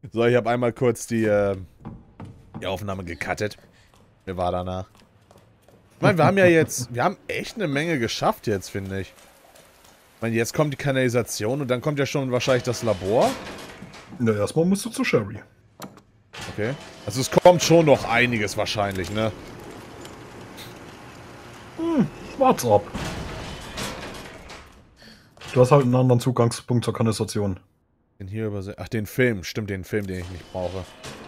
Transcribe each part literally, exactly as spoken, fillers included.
So, ich habe einmal kurz die, äh, die Aufnahme gecuttet. Mir war danach. Ich meine, wir haben ja jetzt, wir haben echt eine Menge geschafft jetzt, finde ich. Ich meine, jetzt kommt die Kanalisation und dann kommt ja schon wahrscheinlich das Labor. Na, erstmal musst du zu Sherry. Okay. Also es kommt schon noch einiges wahrscheinlich, ne? Hm, wart's ab. Du hast halt einen anderen Zugangspunkt zur Kanalisation. Den hier übersehen. Ach, den Film. Stimmt, den Film, den ich nicht brauche.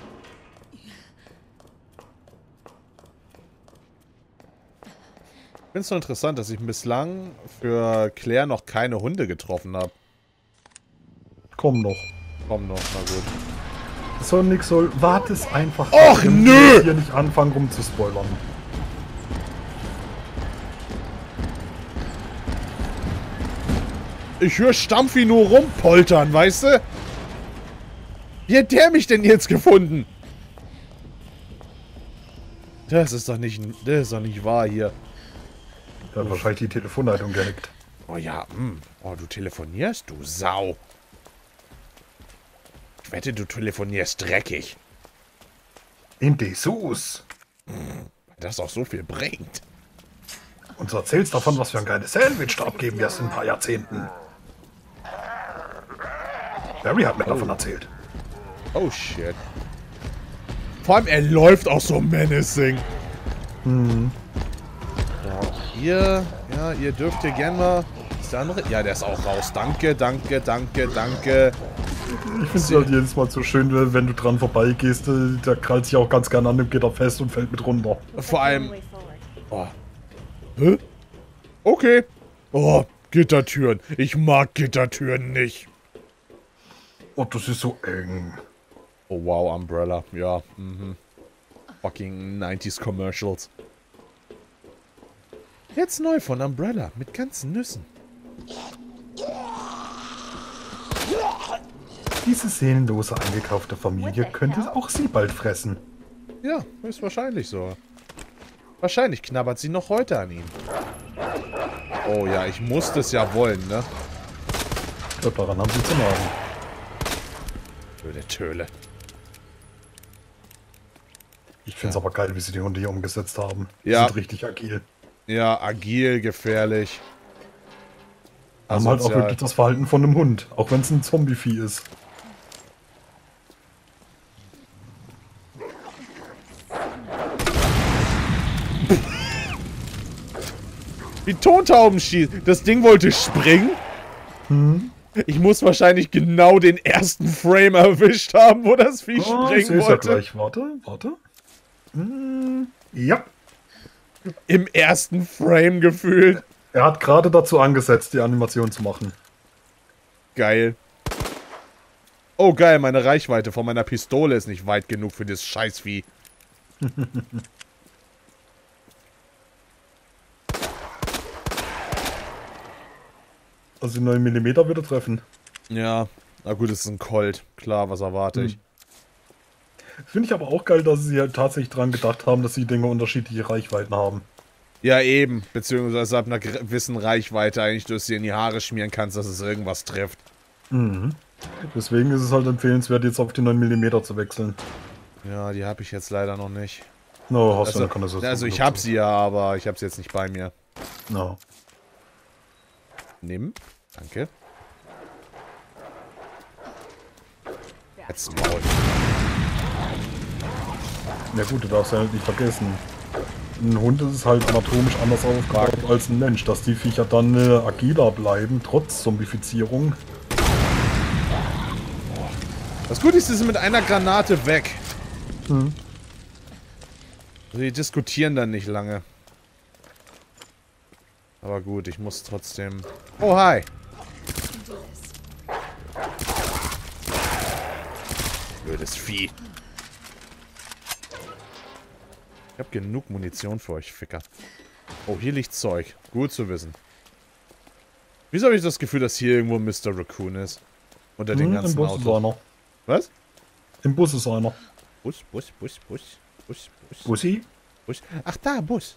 Ich finde es so interessant, dass ich bislang für Claire noch keine Hunde getroffen habe. Komm noch. Komm noch, na gut. So nix soll. Warte es einfach. Och, ab. nö! Hier nicht anfangen rumzuspoilern. Ich höre Stampfi nur rumpoltern, weißt du? Wie hat der mich denn jetzt gefunden? Das ist doch nicht, das ist doch nicht wahr hier. Der hat wahrscheinlich die Telefonleitung genickt. Oh ja, hm. Oh, du telefonierst, du Sau. Ich wette, du telefonierst dreckig. In Dessous. Das auch so viel bringt. Und du erzählst davon, was für ein geiles Sandwich da abgeben wirst in ein paar Jahrzehnten. Barry hat mir Oh. davon erzählt. Oh, shit. Vor allem, er läuft auch so menacing. Hm. So, ihr, ja, ihr dürft hier gern mal... Ist der andere? Ja, der ist auch raus. Danke, danke, danke, danke. Ich finde es halt jedes Mal so schön, wenn du dran vorbeigehst. äh, Der krallt sich auch ganz gerne an dem Gitter fest und fällt mit runter. Vor allem... Oh. Hä? Okay. Oh, Gittertüren. Ich mag Gittertüren nicht. Oh, das ist so eng. Oh, wow, Umbrella. Ja, mhm. Fucking nineties Commercials. Jetzt neu von Umbrella. Mit ganzen Nüssen. Diese seelenlose eingekaufte Familie könnte auch sie bald fressen. Ja, ist wahrscheinlich so. Wahrscheinlich knabbert sie noch heute an ihm. Oh ja, ich muss das ja wollen, ne? Ich glaube, daran haben sie zu nagen. Blöde Töle. Ich finde es aber geil, wie sie die Hunde hier umgesetzt haben. Die Ja. sind richtig agil. Ja, agil, gefährlich. Haben halt auch Asozial. wirklich das Verhalten von einem Hund, auch wenn es ein Zombie-Vieh ist. Wie Tontauben schießen. Das Ding wollte springen. Hm? Ich muss wahrscheinlich genau den ersten Frame erwischt haben, wo das Vieh Oh, ich springen sehe es ja wollte. gleich. Warte, warte. Hm, ja. Im ersten Frame gefühlt. Er hat gerade dazu angesetzt, die Animation zu machen. Geil. Oh geil, meine Reichweite von meiner Pistole ist nicht weit genug für das Scheißvieh. Also die neun Millimeter würde treffen. Ja, na gut, es ist ein Colt. Klar, was erwarte ich. Hm. Finde ich aber auch geil, dass sie halt tatsächlich dran gedacht haben, dass die Dinge unterschiedliche Reichweiten haben. Ja, eben. Beziehungsweise ab einer gewissen Reichweite eigentlich, dass du dir in die Haare schmieren kannst, dass es irgendwas trifft. Mhm. Deswegen ist es halt empfehlenswert, jetzt auf die neun Millimeter zu wechseln. Ja, die habe ich jetzt leider noch nicht. No, hast Also, du eine Kanalisation. also ich habe sie ja, aber ich habe sie jetzt nicht bei mir. No. Nimm. Danke. Jetzt Maul. Ja gut, du darfst ja halt nicht vergessen. Ein Hund ist halt anatomisch anders aufgebaut als ein Mensch. Dass die Viecher dann äh, agiler bleiben, trotz Zombifizierung. Das Gute ist, sie sind mit einer Granate weg. Hm. Also die diskutieren dann nicht lange. Aber gut, ich muss trotzdem... Oh, hi. Blödes Vieh. Ich habe genug Munition für euch, Ficker. Oh, hier liegt Zeug. Gut zu wissen. Wieso habe ich das Gefühl, dass hier irgendwo Mister Raccoon ist? Unter den Hm, ganzen Im Bus ist Autos. einer. Was? Im Bus ist einer. Bus, Bus, Bus, Bus, Bus, Bus, Bussi? Bus. Ach, da, Bus.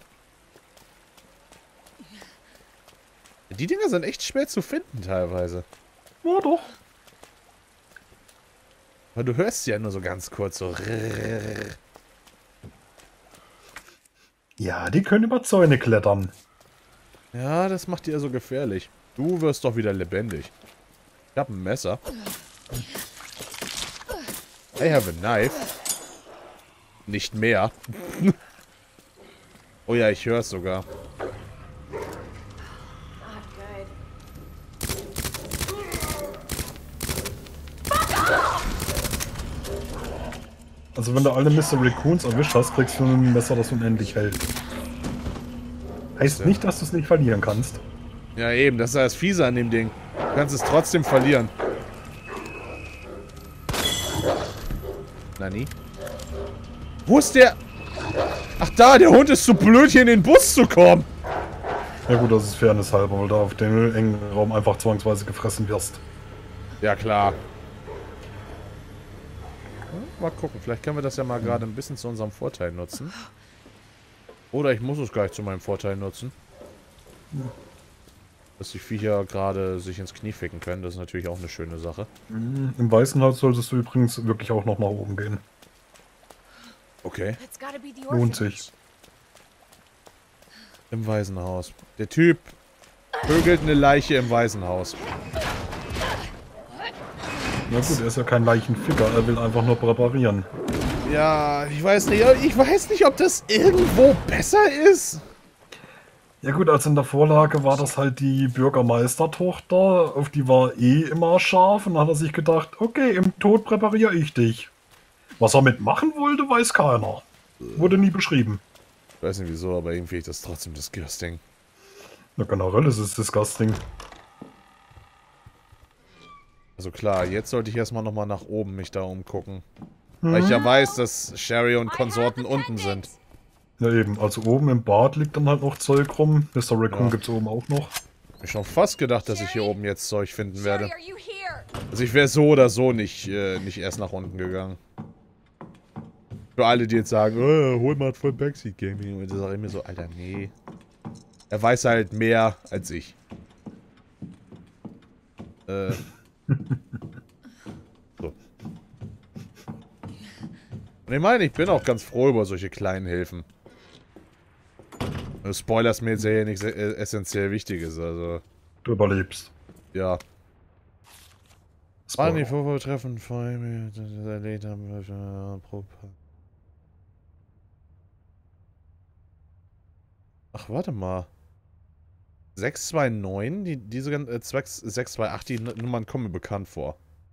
Die Dinger sind echt schwer zu finden, teilweise. Ja doch. Aber du hörst sie ja nur so ganz kurz so. Ja, die können über Zäune klettern. Ja, das macht die ja so gefährlich. Du wirst doch wieder lebendig. Ich hab ein Messer. I have a knife. Nicht mehr. Oh ja, ich höre es sogar. Also wenn du alle Mister Raccoons erwischt hast, kriegst du ein Messer, das unendlich hält. Heißt nicht, dass du es nicht verlieren kannst. Ja eben, das ist das Fiese an dem Ding. Du kannst es trotzdem verlieren. Nani? Wo ist der? Ach da, der Hund ist zu blöd, hier in den Bus zu kommen. Ja gut, das ist Fairness halber, weil du auf dem engen Raum einfach zwangsweise gefressen wirst. Ja klar. Mal gucken, vielleicht können wir das ja mal gerade ein bisschen zu unserem Vorteil nutzen. Oder ich muss es gleich zu meinem Vorteil nutzen. Dass die Viecher gerade sich ins Knie ficken können, das ist natürlich auch eine schöne Sache. Im Weißen Haus solltest du übrigens wirklich auch noch nach oben gehen. Okay. Lohnt sich. Im Waisenhaus. Der Typ vögelt eine Leiche im Waisenhaus. Na gut, er ist ja kein Leichenficker, er will einfach nur präparieren. Ja, ich weiß nicht, ich weiß nicht, ob das irgendwo besser ist. Ja gut, also in der Vorlage war das halt die Bürgermeistertochter, auf die war eh immer scharf und dann hat er sich gedacht, okay, im Tod präpariere ich dich. Was er mitmachen wollte, weiß keiner. Wurde nie beschrieben. Ich weiß nicht wieso, aber irgendwie ist das trotzdem disgusting. Na generell ist es disgusting. Also klar, jetzt sollte ich erstmal nochmal nach oben mich da umgucken. Hm? Weil ich ja weiß, dass Sherry und Konsorten unten sind. Ja eben, also oben im Bad liegt dann halt noch Zeug rum. Mister Raccoon ja. Gibt's oben auch noch. Ich hab schon fast gedacht, dass ich hier oben jetzt Zeug finden werde. Also ich wäre so oder so nicht, äh, nicht erst nach unten gegangen. Für alle, die jetzt sagen, oh, hol mal voll Backseat Gaming. Und da sage ich mir so, Alter, nee. Er weiß halt mehr als ich. Äh. So. Und ich meine, ich bin auch ganz froh über solche kleinen Hilfen. Spoilers mir jetzt ja hier nichts essentiell Wichtiges, also. Du überlebst. Ja. War nicht Vortreffen vor mir erledigt haben. Ach, warte mal. sechs zwei neun, die, diese äh, sechs zwei acht, die Nummern kommen mir bekannt vor.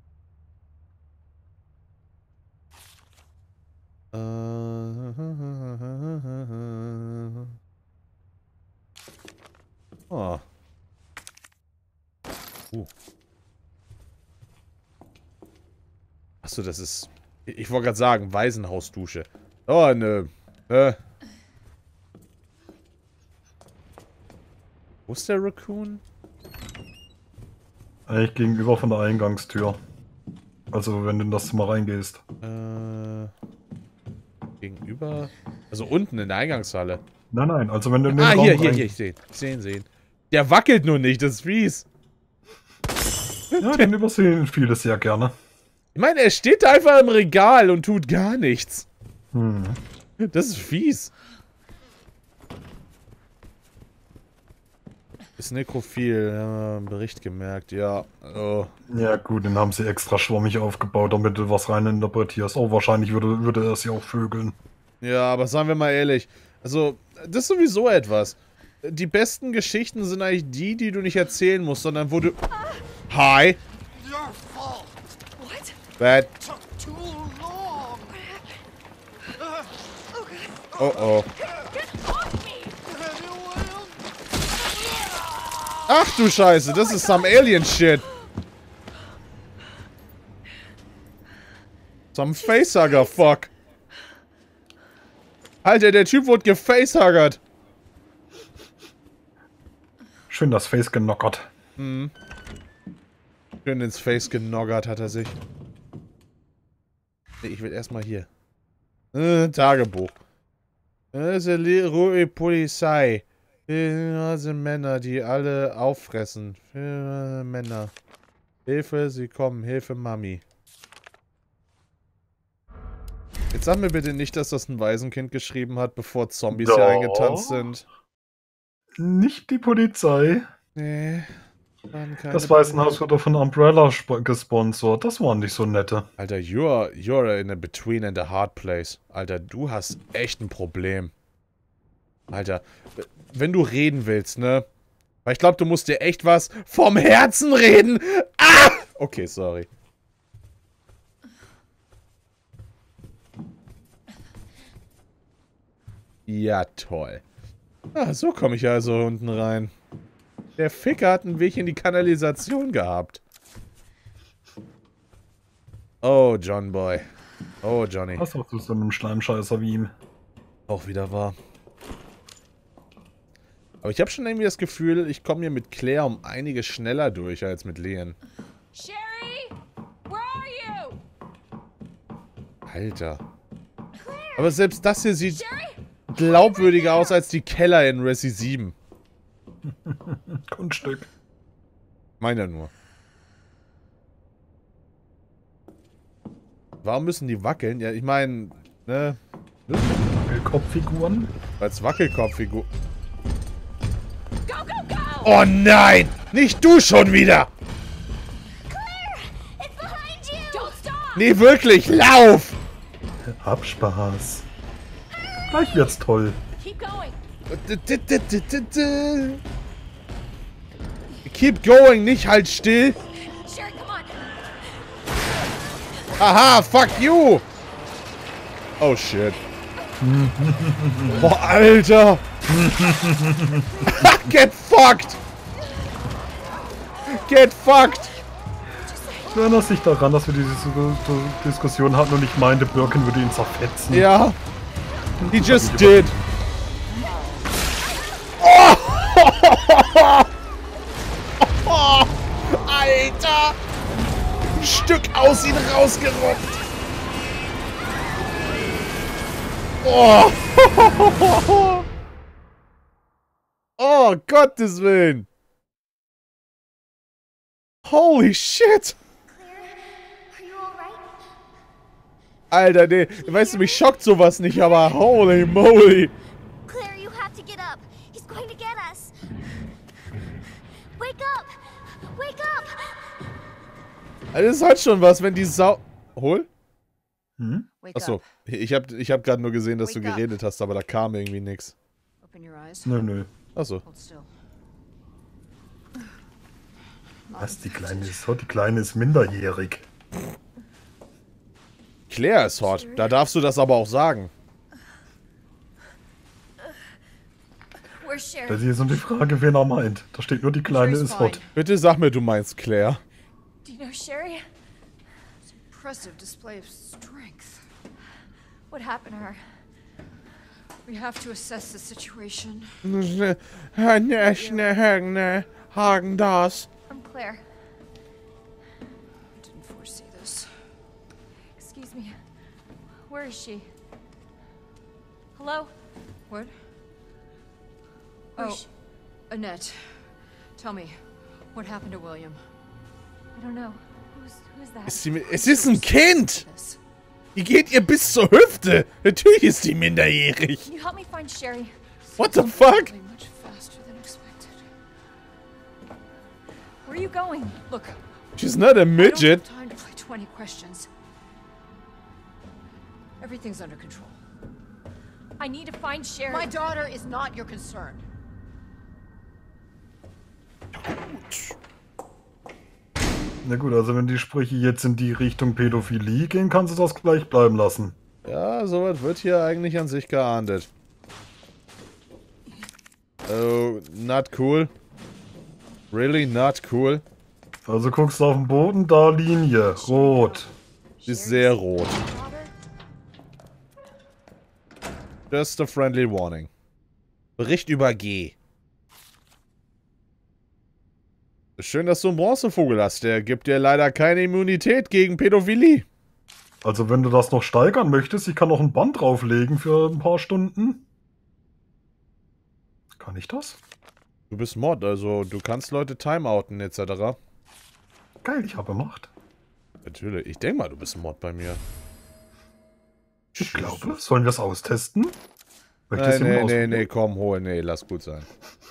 Äh. Oh. Uh. Achso, das ist... Ich wollte gerade sagen, Waisenhausdusche. Oh, ne. Äh. Wo ist der Raccoon? Eigentlich gegenüber von der Eingangstür. Also, wenn du in das Zimmer reingehst. Äh. Gegenüber? Also unten in der Eingangshalle. Nein, nein, also wenn du in den Ah, Raum hier, hier, rein... hier, ich sehe ihn. Ich sehe ihn, sehe ihn. Der wackelt nur nicht, das ist fies. Ja, den übersehen viele sehr gerne. Ich meine, er steht da einfach im Regal und tut gar nichts. Hm. Das ist fies. Ist nekrophil, ja, Bericht gemerkt, ja. Oh. Ja gut, den haben sie extra schwammig aufgebaut, damit du was rein interpretierst. Oh, wahrscheinlich würde, würde er sie auch vögeln. Ja, aber sagen wir mal ehrlich, also, das ist sowieso etwas. Die besten Geschichten sind eigentlich die, die du nicht erzählen musst, sondern wo du... Hi! Bad. Oh oh. Ach du Scheiße, das ist some Alien Shit. Some Facehugger, fuck. Alter, der Typ wurde gefacehuggert. Schön das Face genockert. Mhm. Schön ins Face genoggert hat er sich. Nee, ich will erstmal hier. Äh, Tagebuch. Das ist die Ruhe Polizei. Das sind Männer, die alle auffressen. Männer. Hilfe, sie kommen. Hilfe, Mami. Jetzt sag mir bitte nicht, dass das ein Waisenkind geschrieben hat, bevor Zombies Ja. hier eingetanzt sind. Nicht die Polizei. Nee. Waren keine Das Waisenhaus wurde von Umbrella gesponsert. Das waren nicht so nette. Alter, you're, you're in a between and a hard place. Alter, du hast echt ein Problem. Alter, wenn du reden willst, ne? Weil ich glaube, du musst dir echt was vom Herzen reden. Ah! Okay, sorry. Ja, toll. Ah, so komme ich also unten rein. Der Ficker hat einen Weg in die Kanalisation gehabt. Oh, John Boy. Oh, Johnny. Was hast du so einem Schleimscheißer wie ihm? Auch wieder wahr. Aber ich habe schon irgendwie das Gefühl, ich komme hier mit Claire um einiges schneller durch als mit Leon. Sherry, where are you? Alter. Aber selbst das hier sieht glaubwürdiger aus als die Keller in Resi sieben. Kunststück. Meiner nur. Warum müssen die wackeln? Ja, ich meine, ne? Kopffiguren. Als Wackelkopffigur. Go, go, go! Oh nein! Nicht du schon wieder! Claire, it's behind you! Don't stop! Nee, wirklich, lauf! Hab Spaß. Gleich wird's toll. Keep going. Keep going, nicht halt still. Sherry, come on. Aha, fuck you! Oh shit. Boah, Alter! Get fucked! Get fucked! Du erinnerst dich daran, dass wir diese Diskussion hatten und ich meinte, Birkin würde ihn zerfetzen. Ja. He just did. Oh! Alter! Ein Stück aus ihm rausgerupft. Oh! Oh, Gottes Willen! Holy shit! Are you alright? Alter, nee, weißt du, mich schockt sowas nicht, aber holy moly! Claire, you have to get up. He's going to get us. Wake up! Wake up! Also das ist halt schon was, wenn die Sau... Hol? Hm? Achso, ich hab, ich hab gerade nur gesehen, dass du Wake up. geredet hast, aber da kam irgendwie nix. Open your eyes. Nö, nö. Achso. Hold still. Was, die Kleine ist hot? Die Kleine ist minderjährig. Claire ist hot. Da darfst du das aber auch sagen. Where's Sherry? Das ist so die Frage, wen er meint. Da steht nur, die Kleine ist hot. Bitte sag mir, du meinst Claire. Do you know Sherry? Impressive display of strength. What happened to her? We have to assess the situation. Hagen das. I'm Claire. I didn't foresee this. Excuse me. Where is she? Hello? What? Where's Oh, she? Annette. Tell me, what happened to William? I don't know. Who's who's that? Ist sie, es ist ein Kind! This. Die geht ihr bis zur Hüfte. Natürlich ist die minderjährig. Can you help me find Sherry? What the fuck? Going much faster than expected. Where are you going? Look, She's not a I don't midget. have time to play twenty questions. Everything's under control. I need to find Sherry. My daughter is not your concern. Na gut, also wenn die Sprüche jetzt in die Richtung Pädophilie gehen, kannst du das gleich bleiben lassen. Ja, sowas wird hier eigentlich an sich geahndet. Oh, not cool. Really not cool. Also guckst du auf den Boden, da Linie, rot. Ist sehr rot. Daughter? Just a friendly warning. Bericht über G. Schön, dass du einen Bronzevogel hast. Der gibt dir leider keine Immunität gegen Pädophilie. Also wenn du das noch steigern möchtest, ich kann noch ein Band drauflegen für ein paar Stunden. Kann ich das? Du bist Mod, also du kannst Leute timeouten et cetera. Geil, ich habe Macht. Natürlich. Ich denke mal, du bist Mod bei mir. Ich glaube, sollen wir es austesten? Nee, nee, nee, nee, komm, hol, nee, lass gut sein.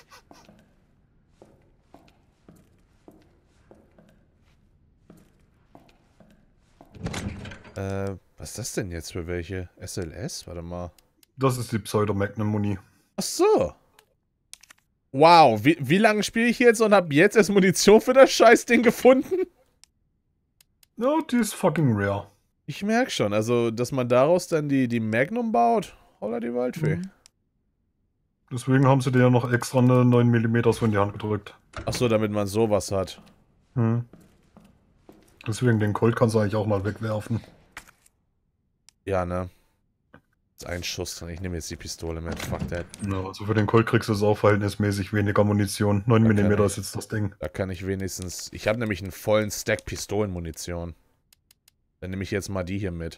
Äh, was ist das denn jetzt für welche? S L S? Warte mal. Das ist die Pseudo-Magnum-Muni. Ach so. Wow, wie, wie lange spiele ich jetzt und habe jetzt erst Munition für das Scheißding gefunden? Ja, die ist fucking rare. Ich merke schon, also, dass man daraus dann die, die Magnum baut. Holla die Waldfee. Mhm. Deswegen haben sie dir ja noch extra eine neun Millimeter so in die Hand gedrückt. Ach so, damit man sowas hat. Hm. Deswegen den Colt kannst du eigentlich auch mal wegwerfen. Ja, ne? Ist ein Schuss drin. Ich nehme jetzt die Pistole mit. Fuck that. Ja, also für den Colt kriegst du es auch verhältnismäßig weniger Munition. neun Millimeter ist jetzt das Ding. Da kann ich wenigstens... Ich habe nämlich einen vollen Stack Pistolenmunition. Dann nehme ich jetzt mal die hier mit.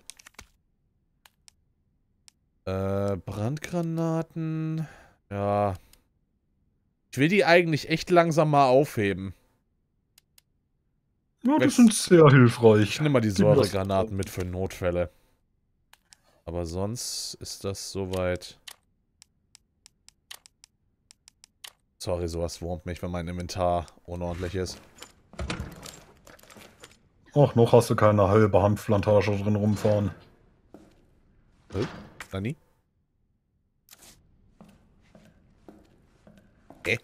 Äh, Brandgranaten... Ja. Ich will die eigentlich echt langsam mal aufheben. Ja, die sind sehr hilfreich. Ich nehme mal die Gib mir das- Säuregranaten mit für Notfälle. Aber sonst ist das soweit... Sorry, sowas wurmt mich, wenn mein Inventar unordentlich ist. Ach, noch hast du keine halbe Hanfplantage drin rumfahren. Äh, Nani? Äh?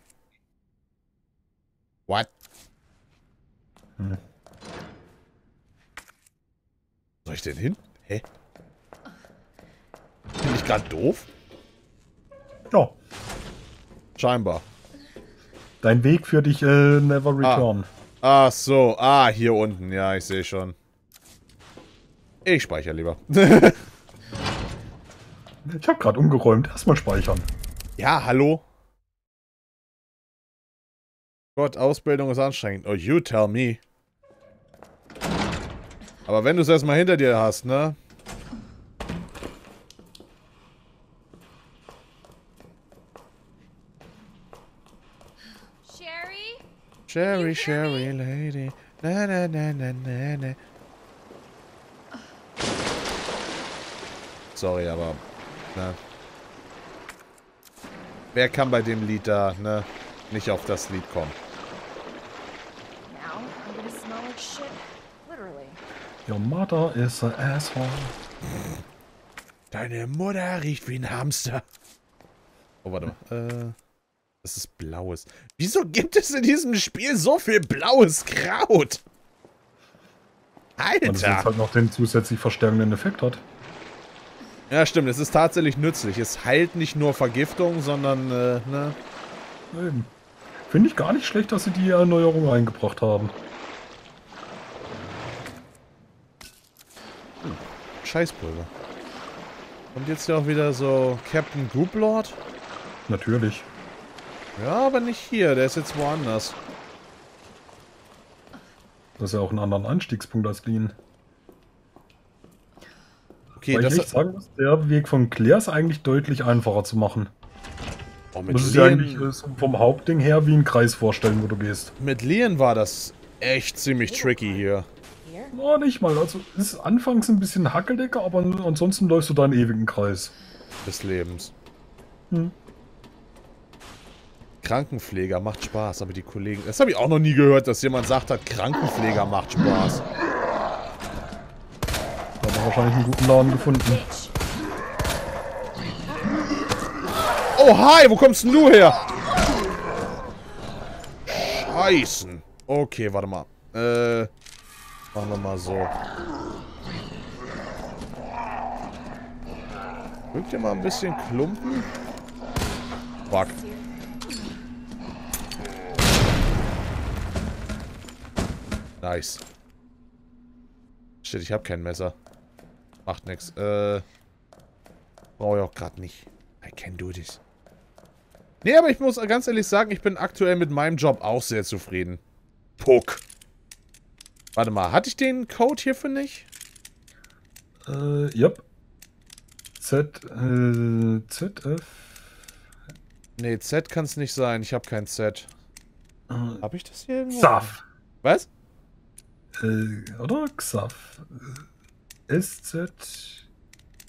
What? Hm. Soll ich denn hin? Hä? Bin ich gerade doof? Ja, Scheinbar. dein Weg führt dich äh, never return. Ach so, ah, hier unten. Ja, ich sehe schon. Ich speichere lieber. Ich habe gerade umgeräumt. Erstmal speichern. Ja, hallo? Gott, Ausbildung ist anstrengend. Oh, you tell me. Aber wenn du es erstmal hinter dir hast, ne? Sherry? Sherry, Sherry, Lady. Na, na, na, na, na, na. Sorry, aber, ne? Wer kann bei dem Lied da, ne? Nicht auf das Lied kommen? Now I'm gonna smell like shit. Literally. Your mother is an asshole. Deine Mutter riecht wie ein Hamster. Oh, warte mal. Äh, das ist blaues. Wieso gibt es in diesem Spiel so viel blaues Kraut? Weil es jetzt Alter! halt noch den zusätzlich verstärkenden Effekt hat. Ja, stimmt. Es ist tatsächlich nützlich. Es heilt nicht nur Vergiftung, sondern, äh, ne? Eben. Finde ich gar nicht schlecht, dass sie die Erneuerung eingebracht haben. Scheißpulver. Kommt jetzt ja auch wieder so Captain Gooplord? Natürlich. Ja, aber nicht hier. Der ist jetzt woanders. Das ist ja auch einen anderen Anstiegspunkt als Lean. Okay, Weil ich das echt sagen muss, der Weg von Claire ist eigentlich deutlich einfacher zu machen. oh, Du mit musst es dir Lien, eigentlich äh, so vom Hauptding her wie einen Kreis vorstellen, wo du gehst. mit Lien war das echt ziemlich tricky hier. Here? Oh, nicht mal. Also es ist anfangs ein bisschen Hackeldecker, aber ansonsten läufst du da einen ewigen Kreis. Des Lebens. Hm. Krankenpfleger macht Spaß, aber die Kollegen... Das habe ich auch noch nie gehört, dass jemand sagt hat, Krankenpfleger macht Spaß. Da haben wir wahrscheinlich einen guten Laden gefunden. Bitch. Oh, hi, wo kommst denn du her? Scheißen. Okay, warte mal. Äh, machen wir mal so. Rückt ihr mal ein bisschen Klumpen? Fuck. Nice. Shit, ich habe kein Messer. Macht nix. Äh, brauche ich auch gerade nicht. I can do this. Nee, aber ich muss ganz ehrlich sagen, ich bin aktuell mit meinem Job auch sehr zufrieden. Puck. Warte mal, hatte ich den Code hierfür nicht? Äh, yep. Z, äh, Z, F. Nee, Z kann es nicht sein. Ich habe kein Z. Äh, Habe ich das hier irgendwo? Xaf. Was? Äh, oder? Xaf. Äh, S, Z.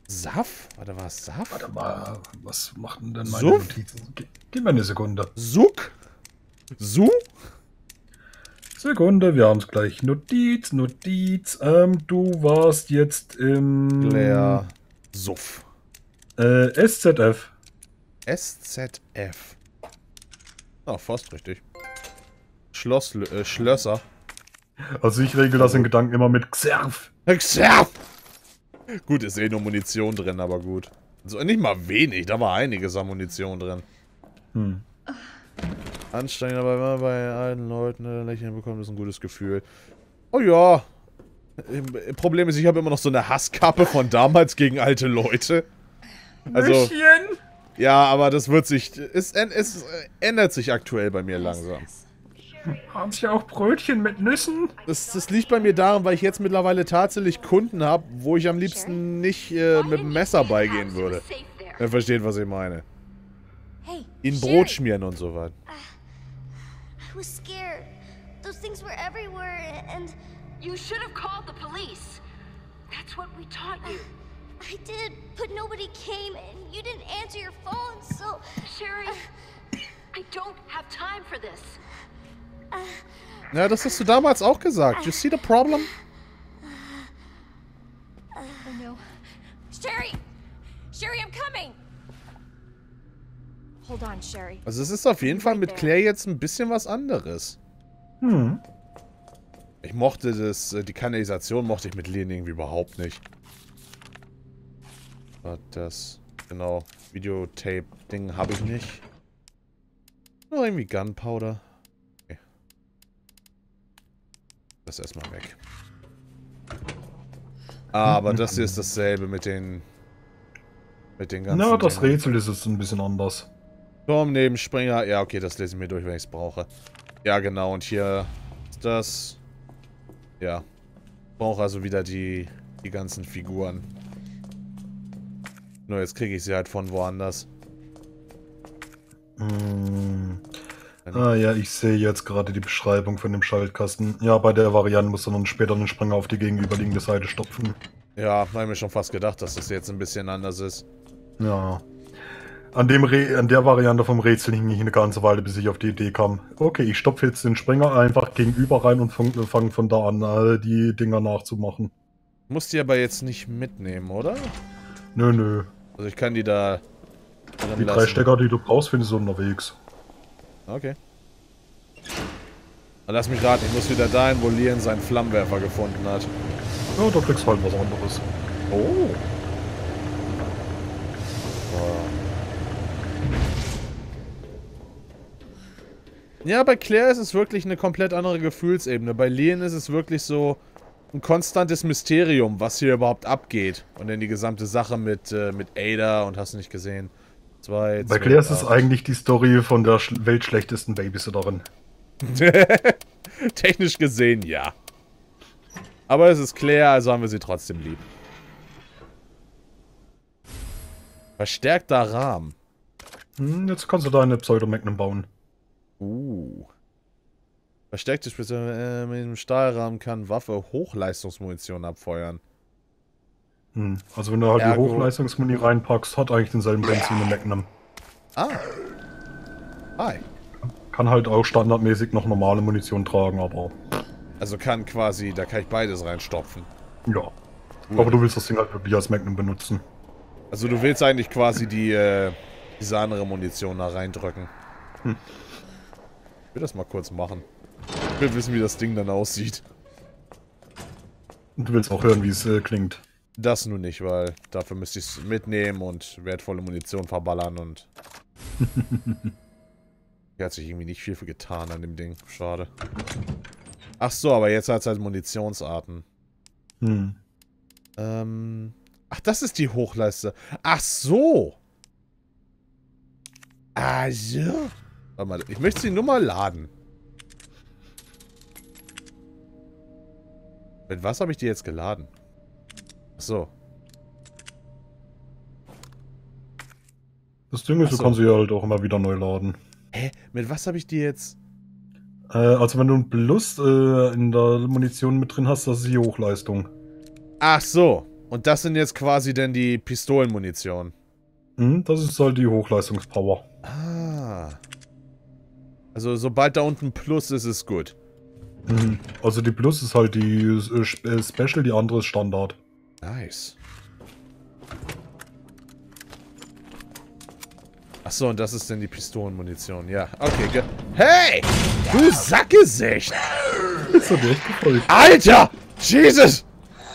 Saft? Warte, war es Saft? Warte mal, was machen denn meine Suff? Notizen? Ge Gib mir eine Sekunde. Suck? Su? Sekunde, wir haben es gleich. Notiz, Notiz. Ähm, du warst jetzt im... Claire. Suff. Äh, S Z F. S Z F. Ah, fast richtig. Schloss, äh, Schlösser. Also ich regel das in Gedanken immer mit Xerf. Xerf! Gut, ist eh nur Munition drin, aber gut. Also nicht mal wenig, da war einiges an Munition drin. Hm. Anstrengend, aber immer bei alten Leuten äh, Lächeln bekommen, ist ein gutes Gefühl. Oh ja. Problem ist, ich habe immer noch so eine Hasskappe von damals gegen alte Leute. Also, Nüsschen. ja, aber das wird sich, es, es ändert sich aktuell bei mir langsam. Haben Sie auch Brötchen mit Nüssen? Das, das liegt bei mir daran, weil ich jetzt mittlerweile tatsächlich Kunden habe, wo ich am liebsten nicht äh, mit dem Messer beigehen würde. Ihr versteht, was ich meine. Hey, Ihnen Sherry. Brot schmieren und so was. I was scared. Those things were everywhere, and You should have called the police. That's what we taught you. I did, but nobody came, and you didn't answer your phone, so... Sherry, I don't have time for this. Ja, das hast du damals auch gesagt. You see the problem? Oh no. Sherry! Sherry, I'm coming! Hold on, Sherry. Also es ist auf jeden Fall mit Claire jetzt ein bisschen was anderes. Hm. Ich mochte das, äh, die Kanalisation mochte ich mit Lien irgendwie überhaupt nicht. Das, genau, Videotape-Ding habe ich nicht. Nur irgendwie Gunpowder. Okay. Das erstmal weg. Aber das hier ist dasselbe mit den... Mit den ganzen... Na, das Dingen. Rätsel ist jetzt ein bisschen anders. Turm, Nebenspringer. Ja, okay, das lese ich mir durch, wenn ich es brauche. Ja, genau. Und hier ist das... Ja. Ich brauche also wieder die, die ganzen Figuren. Nur jetzt kriege ich sie halt von woanders. Hm. Ah ja, ich sehe jetzt gerade die Beschreibung von dem Schaltkasten. Ja, bei der Variante muss man dann später einen Springer auf die gegenüberliegende Seite stopfen. Ja, habe mir schon fast gedacht, dass das jetzt ein bisschen anders ist. Ja. An, dem Re an der Variante vom Rätsel hing ich eine ganze Weile, bis ich auf die Idee kam. Okay, ich stopfe jetzt den Springer einfach gegenüber rein und fange fang von da an, äh, die Dinger nachzumachen. Muss die aber jetzt nicht mitnehmen, oder? Nö, nö. Also ich kann die da... drin Die drei lassen. Stecker, die du brauchst, findest du unterwegs. Okay. Dann lass mich raten, ich muss wieder dahin, wo Lien seinen Flammenwerfer gefunden hat. Ja, da kriegst du halt was anderes. Oh. Ja, bei Claire ist es wirklich eine komplett andere Gefühlsebene. Bei Lien ist es wirklich so ein konstantes Mysterium, was hier überhaupt abgeht. Und dann die gesamte Sache mit, äh, mit Ada und hast du nicht gesehen. Zwei, Bei zwei, Claire ist es acht. eigentlich die Story von der sch weltschlechtesten Babysitterin. Technisch gesehen, ja. Aber es ist Claire, also haben wir sie trotzdem lieb. Verstärkter Rahmen. Hm, jetzt kannst du da eine Pseudo-Magnum bauen. Uh. Verstärkte Spitze äh, mit dem Stahlrahmen kann Waffe Hochleistungsmunition abfeuern. Hm, also wenn du halt Ergo- die Hochleistungsmuni reinpackst, hat eigentlich denselben Benzin wie Magnum. Ah. Hi. Kann halt auch standardmäßig noch normale Munition tragen, aber Also kann quasi, da kann ich beides reinstopfen. ja. Aber du willst das Ding halt wirklich als Magnum benutzen. Also du willst eigentlich quasi die, äh, diese andere Munition da reindrücken. Hm. Ich will das mal kurz machen. Ich will wissen, wie das Ding dann aussieht. Und du willst auch hören, wie es äh, klingt. Das nun nicht, weil dafür müsste ich es mitnehmen und wertvolle Munition verballern und... Hier hat sich irgendwie nicht viel für getan an dem Ding. Schade. Ach so, aber jetzt hat es halt Munitionsarten. Hm. Ähm... Ach, das ist die Hochleiste. Ach so! Also... Warte mal, ich möchte sie nur mal laden. Mit was habe ich die jetzt geladen? Ach so. Das Ding ist, Ach so. du kannst sie halt auch immer wieder neu laden. Hä? Mit was habe ich die jetzt... Äh, also wenn du ein Plus äh, in der Munition mit drin hast, das ist die Hochleistung. Ach so. Und das sind jetzt quasi dann die Pistolenmunition. Hm, das ist halt die Hochleistungspower. Ah. Also sobald da unten Plus ist, ist gut. Mhm. Also die Plus ist halt die äh, Special, die andere ist Standard. Nice. Achso, und das ist dann die Pistolenmunition. Ja, okay. Ge hey! Du Sackgesicht! Ist doch echt gefolgt. Alter! Jesus!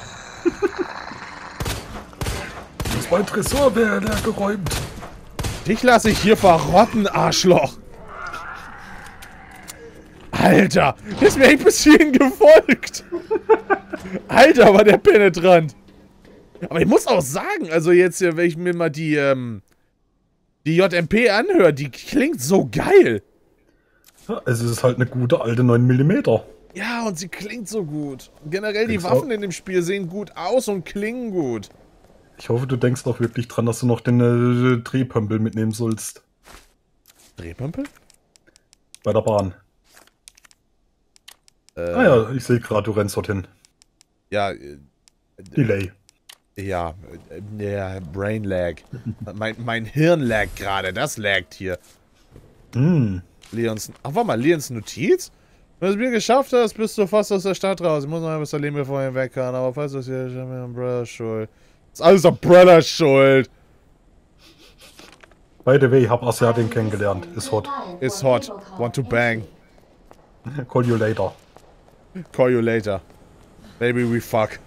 Das ist mein Tresor, wäre der geräumt. Dich lasse ich hier verrotten, Arschloch! Alter! Ist mir echt bis hierhin gefolgt! Alter, war der penetrant! Aber ich muss auch sagen, also jetzt, wenn ich mir mal die, ähm, die J M P anhöre, die klingt so geil! Ja, es ist halt eine gute alte neun Millimeter. Ja, und sie klingt so gut. Generell, die Denkst du Waffen auch? in dem Spiel sehen gut aus und klingen gut. Ich hoffe, du denkst auch wirklich dran, dass du noch den äh, Drehpömpel mitnehmen sollst. Drehpömpel? Bei der Bahn. Äh, Ah ja, ich sehe gerade, du rennst dorthin. Ja, äh, Delay. ja, äh, ja, Brain Lag. mein, mein Hirn lag gerade, das laggt hier. Hm. Leons, ach, warte mal, Leons Notiz? Wenn du es mir geschafft hast, bist du fast aus der Stadt raus. Ich muss noch ein bisschen leben, bevor ich weg kann. Aber falls du es hier, ist mir Umbrella schuld. Ist alles Umbrella schuld. By the way, hab Asiatin kennengelernt. Ist hot. Ist hot. Want to bang. Call you later. Call you later. Maybe we fuck.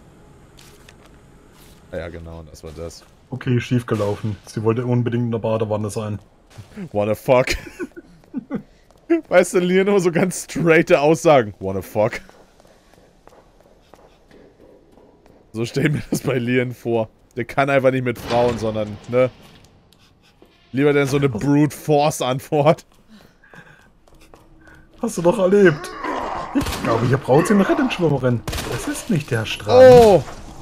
Ja, genau, das war das. Okay, schief gelaufen. Sie wollte unbedingt in der Badewanne sein. Wanna fuck. Weißt du, Leon nur so ganz straighte Aussagen. Wanna fuck. So stell mir das bei Leon vor. Der kann einfach nicht mit Frauen, sondern, ne? Lieber denn so eine Brute Force Antwort. Hast du doch erlebt. Ich glaube, hier braucht sie eine Rettungsschwimmerin. Das ist nicht der Strand. Oh!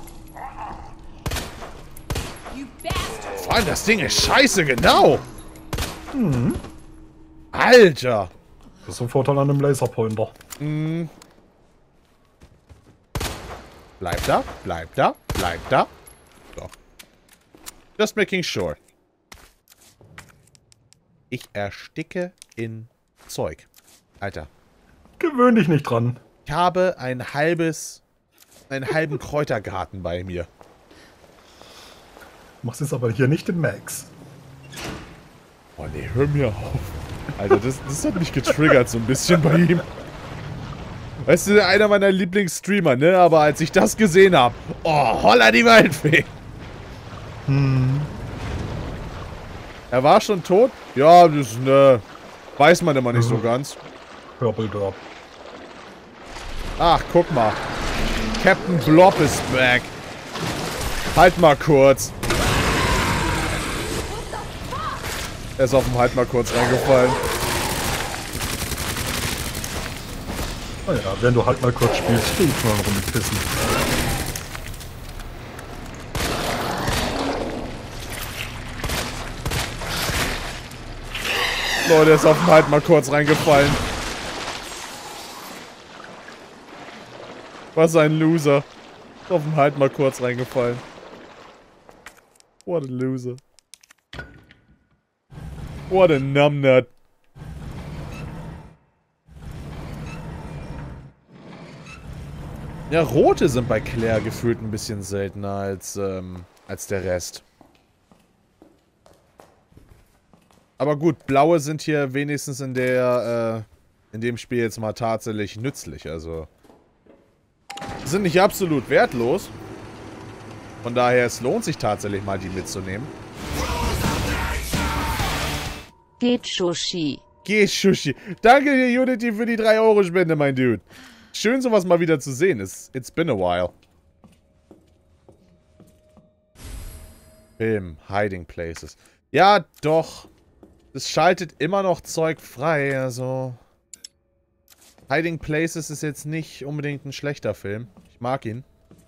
You bastard! Vor allem das Ding ist scheiße, genau! Alter! Das ist ein Vorteil an einem Laserpointer. Mm. Bleib da, bleib da, bleib da. So. Just making sure. Ich ersticke in Zeug. Alter. Gewöhn dich nicht dran. Ich habe ein halbes, einen halben Kräutergarten bei mir. Machst jetzt aber hier nicht den Max. Oh nee, hör mir auf. Alter, das, das hat mich getriggert so ein bisschen bei ihm. Weißt du, einer meiner Lieblingsstreamer, ne? Aber als ich das gesehen habe, oh, holla die Waldfee. Hm. Er war schon tot? Ja, das, ne, weiß man immer nicht so ganz. Hörbeldorp. Ach, guck mal. Captain Blob ist back. Halt mal kurz. Er ist auf dem Halt mal kurz reingefallen. Naja, wenn du halt mal kurz spielst, stehe ich mal eine Runde pissen. Leute, er ist auf dem Halt mal kurz reingefallen. Was ein Loser. Ist auf dem Halt mal kurz reingefallen. What a loser. What a numbnut. Ja, rote sind bei Claire gefühlt ein bisschen seltener als, ähm, als der Rest. Aber gut, blaue sind hier wenigstens in der, äh, in dem Spiel jetzt mal tatsächlich nützlich, also. Sind nicht absolut wertlos. Von daher, es lohnt sich tatsächlich mal, die mitzunehmen. Geht Shushi. Geh, Shushi. Danke dir, Unity, für die drei Euro Spende, mein Dude. Schön, sowas mal wieder zu sehen. It's, it's been a while. Film, Hiding Places. Ja, doch. Es schaltet immer noch Zeug frei, also... Hiding Places ist jetzt nicht unbedingt ein schlechter Film. Ich mag ihn.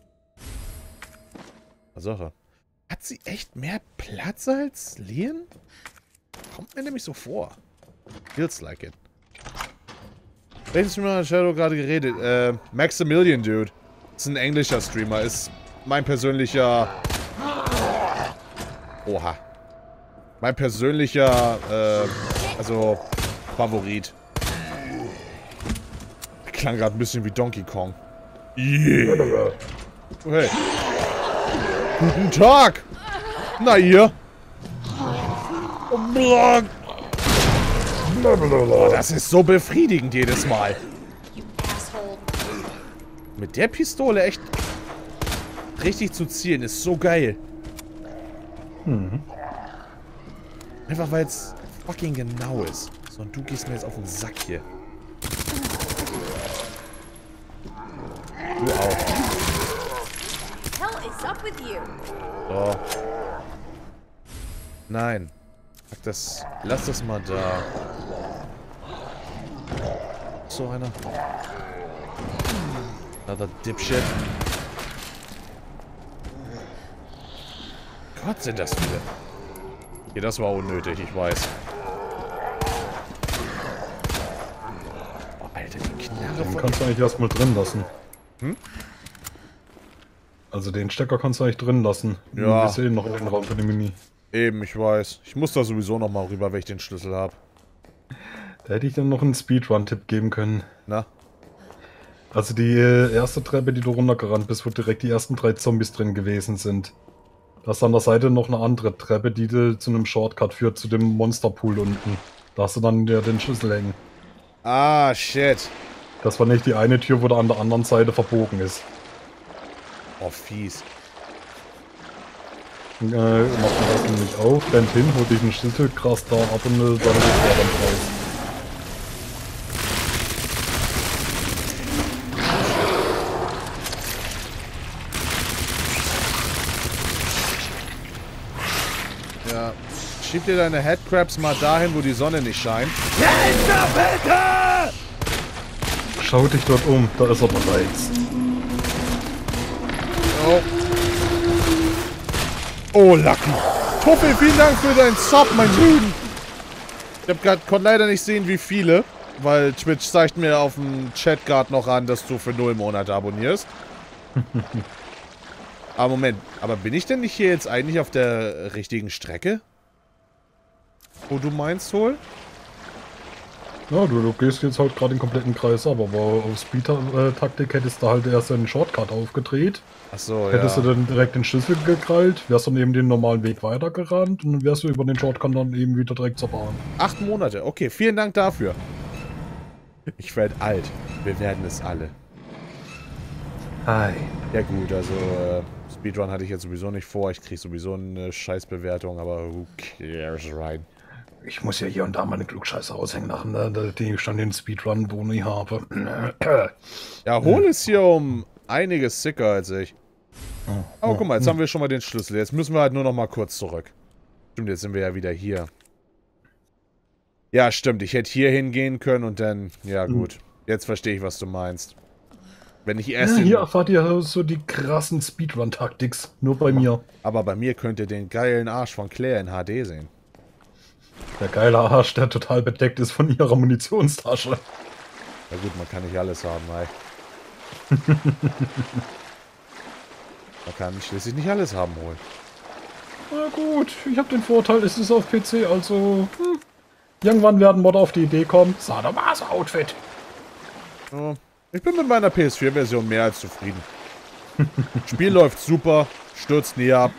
Sache. Hat sie echt mehr Platz als Leon? Kommt mir nämlich so vor. Feels like it. Welchen Streamer hat Shadow gerade geredet? Äh, Maximilian Dude. Ist ein englischer Streamer. Ist mein persönlicher... Oha. Mein persönlicher, äh, also, Favorit. Klang gerade ein bisschen wie Donkey Kong. Yeah. Hey. Guten Tag. Na ihr. Oh, das ist so befriedigend jedes Mal. Mit der Pistole echt richtig zu zielen ist so geil. Mhm. Einfach weil es fucking genau ist. So, und du gehst mir jetzt auf den Sack hier. Du auch. Hell is up with you? So. Nein. Pack das. Lass das mal da. So einer. Another Dipshit. Gott, sind das viele. Okay, das war unnötig, ich weiß. Oh, Alter, die Knarre Den von... kannst du eigentlich erstmal drin lassen. Hm? Also den Stecker kannst du eigentlich drin lassen. Ja. Wir sehen noch in den Raum für den Mini. Eben, ich weiß. Ich muss da sowieso noch mal rüber, wenn ich den Schlüssel habe. Da hätte ich dann noch einen Speedrun-Tipp geben können. Na? Also die äh, erste Treppe, die du runtergerannt bist, wo direkt die ersten drei Zombies drin gewesen sind. Da ist an der Seite noch eine andere Treppe, die dir zu einem Shortcut führt, zu dem Monsterpool unten. Da hast du dann ja den Schlüssel hängen. Ah, shit. Das war nicht die eine Tür, wo der an der anderen Seite verbogen ist. Oh, fies. Äh, mach das nämlich auf, rennt hin, hol dich einen Schlüssel, krass da ab und äh, dann ist er dann raus. Ja. Schieb dir deine Headcrabs mal dahin, wo die Sonne nicht scheint. Ja, ist da bitte! Schau dich dort um, da ist er bereits. Oh. Oh, Lucky. Tuffel, vielen Dank für deinen Sub, mein Lügen. Ich hab grad, konnte leider nicht sehen, wie viele, weil Twitch zeigt mir auf dem Chat gerade noch an, dass du für null Monate abonnierst. Aber Moment, aber bin ich denn nicht hier jetzt eigentlich auf der richtigen Strecke? Wo du meinst, Hol? Ja, du, du gehst jetzt halt gerade den kompletten Kreis ab, aber auf Speed-Taktik hättest du halt erst einen Shortcut aufgedreht. Achso, ja. Hättest du dann direkt den Schlüssel gekrallt, wärst dann eben den normalen Weg weitergerannt und dann wärst du über den Shortcut dann eben wieder direkt zur Bahn. Acht Monate, okay, vielen Dank dafür. Ich werde alt. Wir werden es alle. Hi. Ja gut, also äh, Speedrun hatte ich jetzt sowieso nicht vor. Ich kriege sowieso eine Scheißbewertung, aber who cares, right? Ich muss ja hier und da meine Klugscheiße aushängen lassen, ne? Die ich schon den Speedrun-Boni habe. Ja, Hol ist hier um einiges sicker als ich. Oh, guck mal, jetzt haben wir schon mal den Schlüssel. Jetzt müssen wir halt nur noch mal kurz zurück. Stimmt, jetzt sind wir ja wieder hier. Ja, stimmt. Ich hätte hier hingehen können und dann... Ja, gut. Jetzt verstehe ich, was du meinst. Wenn ich erst... Ja, hier erfahrt ihr so die krassen Speedrun-Taktiks. Nur bei mir. Aber bei mir könnt ihr den geilen Arsch von Claire in H D sehen. Der geile Arsch, der total bedeckt ist von ihrer Munitionstasche. Ja gut, man kann nicht alles haben, ey. Man kann schließlich nicht alles haben holen. Na gut, ich habe den Vorteil, es ist auf P C, also... Hm. Irgendwann werden Mod auf die Idee kommen. Sadomaso-Outfit. Ja, ich bin mit meiner P S vier Version mehr als zufrieden. Spiel läuft super, stürzt nie ab.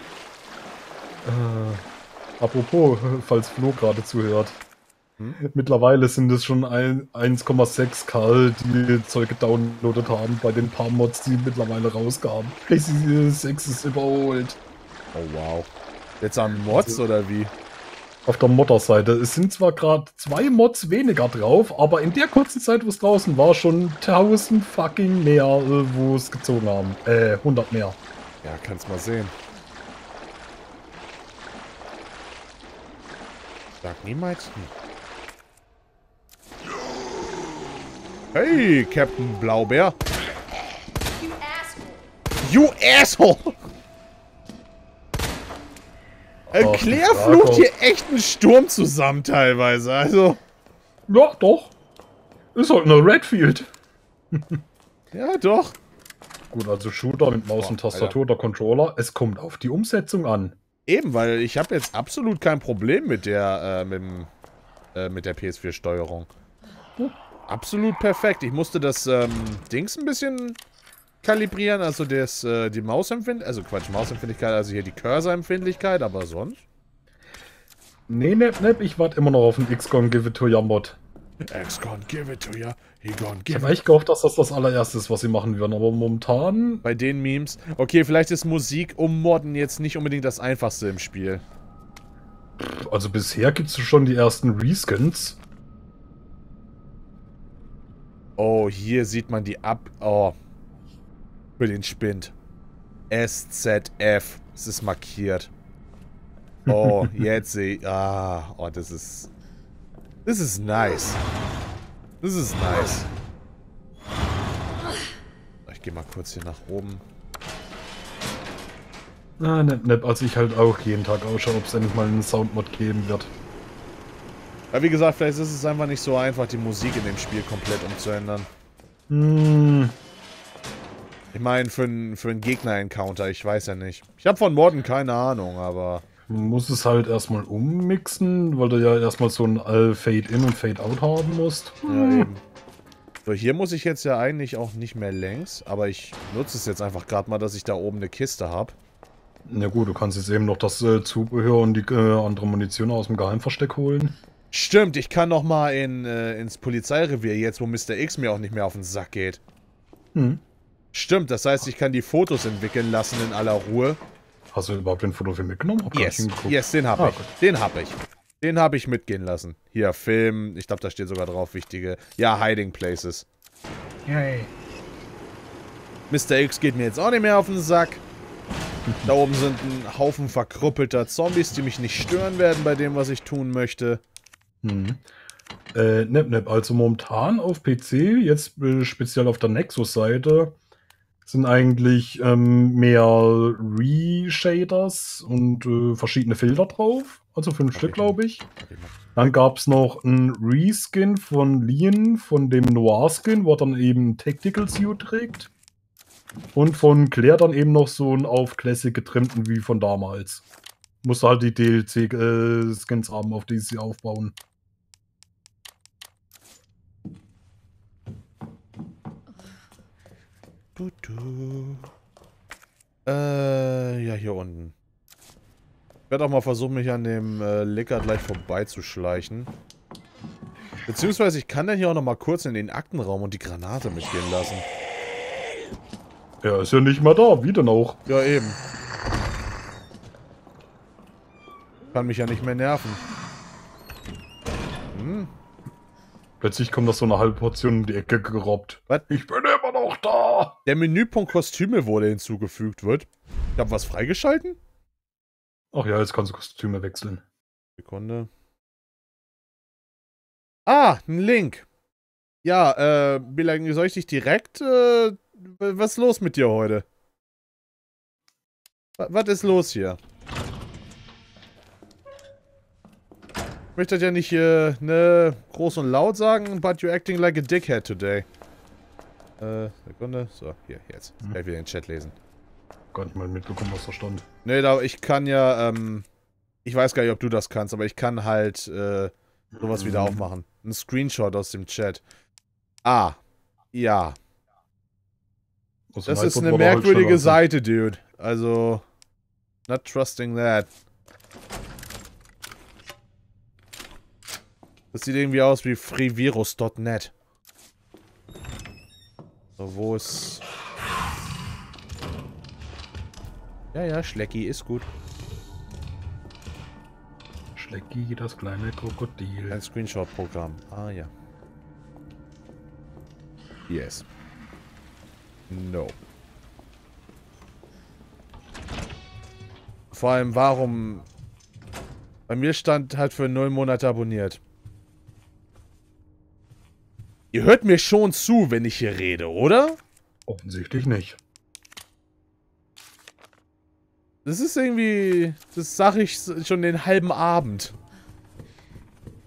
Äh, apropos, falls Flo gerade zuhört. Hm? Mittlerweile sind es schon eins Komma sechs K, die Zeug gedownloadet haben bei den paar Mods, die mittlerweile rauskamen. Resi sechs ist überholt. Oh wow. Jetzt an Mods also, oder wie? Auf der Modder-Seite. Es sind zwar gerade zwei Mods weniger drauf, aber in der kurzen Zeit, wo es draußen war, schon tausend fucking mehr, wo es gezogen haben. Äh, hundert mehr. Ja, kannst mal sehen. Sag niemals. Hey, Captain Blaubeer. You asshole! Äh, Ach, Claire flucht hier echt einen Sturm zusammen teilweise, also... Ja, doch. Ist halt eine Redfield. Ja, doch. Gut, also Shooter mit Maus Boah, und Tastatur, der Controller. Es kommt auf die Umsetzung an. Eben, weil ich habe jetzt absolut kein Problem mit der, äh, mit, dem, äh, mit der P S vier Steuerung. Absolut perfekt. Ich musste das, ähm, Dings ein bisschen kalibrieren, also das, äh, die Mausempfindlichkeit, also Quatsch, Mausempfindlichkeit, also hier die Cursor-Empfindlichkeit, aber sonst? Nee, ne, ne, ich warte immer noch auf den X COM Give It To Ya Mod. X gonna give it to ya, he gonna Ich give habe it. echt gehofft, dass das das allererste ist, was sie machen würden, aber momentan... Bei den Memes. Okay, vielleicht ist Musik ummodden jetzt nicht unbedingt das einfachste im Spiel. Also bisher gibt es schon die ersten Reskins. Oh, hier sieht man die Ab... Oh. Für den Spind. S Z F. Es ist markiert. Oh, jetzt sehe ich... Ah, oh, das ist... Das ist nice. Das ist nice. Ich gehe mal kurz hier nach oben. Na, ne, ne, also ich halt auch jeden Tag ausschaue, ob es endlich mal einen Soundmod geben wird. Ja, wie gesagt, vielleicht ist es einfach nicht so einfach, die Musik in dem Spiel komplett umzuändern. Hm, Ich meine, für einen für einen Gegner-Encounter, ich weiß ja nicht. Ich habe von Modden keine Ahnung, aber... man muss es halt erstmal ummixen, weil du ja erstmal so ein äh, Fade-In und Fade-Out haben musst. Ja, eben. So, hier muss ich jetzt ja eigentlich auch nicht mehr längs, aber ich nutze es jetzt einfach gerade mal, dass ich da oben eine Kiste habe. Na gut, du kannst jetzt eben noch das äh, Zubehör und die äh, andere Munition aus dem Geheimversteck holen. Stimmt, ich kann noch mal in, äh, ins Polizeirevier jetzt, wo Mister X mir auch nicht mehr auf den Sack geht. Hm. Stimmt, das heißt, ich kann die Fotos entwickeln lassen in aller Ruhe. Hast du überhaupt den Fotofilm mitgenommen? Hab gar Yes, nicht hingeguckt. yes, den habe Ah, ich. gut. Den habe ich. Den habe ich mitgehen lassen. Hier, Film. Ich glaube, da steht sogar drauf, wichtige... Ja, Hiding Places. Yay. Mister X geht mir jetzt auch nicht mehr auf den Sack. Da oben sind ein Haufen verkrüppelter Zombies, die mich nicht stören werden bei dem, was ich tun möchte. Hm. Äh, nep, nep. Also momentan auf P C, jetzt äh, speziell auf der Nexus-Seite, sind eigentlich ähm, mehr Reshaders und äh, verschiedene Filter drauf. Also fünf Stück, glaube ich. Dann gab es noch einen Reskin von Leon, von dem Noir-Skin, wo er dann eben Tactical Suit trägt. Und von Claire dann eben noch so einen auf Classic getrimmten wie von damals. Musste halt die D L C-Skins haben, auf die sie aufbauen. Du, du. Äh, ja, hier unten. Ich werde auch mal versuchen, mich an dem äh, Licker gleich vorbeizuschleichen. Beziehungsweise, ich kann dann hier auch noch mal kurz in den Aktenraum und die Granate mitgehen lassen. Er ist ja nicht mal da, wie denn auch? Ja, eben. Kann mich ja nicht mehr nerven. Hm. Plötzlich kommt das so eine halbe Portion in die Ecke gerobbt. Was? Ich bin immer noch da! Der Menüpunkt Kostüme wurde hinzugefügt wird. Ich habe was freigeschalten? Ach ja, jetzt kannst du Kostüme wechseln. Sekunde. Ah, ein Link. Ja, äh, Bilang, soll ich dich direkt, äh, was ist los mit dir heute? Was, was ist los hier? Ich möchte das ja nicht, äh, ne, groß und laut sagen, but you're acting like a dickhead today. Äh, Sekunde. So, hier, jetzt. Hm. Kann ich wieder den Chat lesen. Gar nicht mal mitbekommen, was da stand. Ne, da, ich kann ja, ähm, ich weiß gar nicht, ob du das kannst, aber ich kann halt, äh, sowas wieder aufmachen. Ein Screenshot aus dem Chat. Ah, ja. Aus Das dem ist iPod eine war er halt merkwürdige schneller als Seite, dude. Also, not trusting that. Das sieht irgendwie aus wie freevirus Punkt net. So, wo ist... Ja, ja, Schlecki ist gut. ich. Schlecki, das kleine Krokodil. Ein Screenshot-Programm. Ah, ja. Yes. No. Vor allem, warum... Bei mir stand halt für null Monate abonniert. Ihr hört mir schon zu, wenn ich hier rede, oder? Offensichtlich nicht. Das ist irgendwie... Das sage ich schon den halben Abend.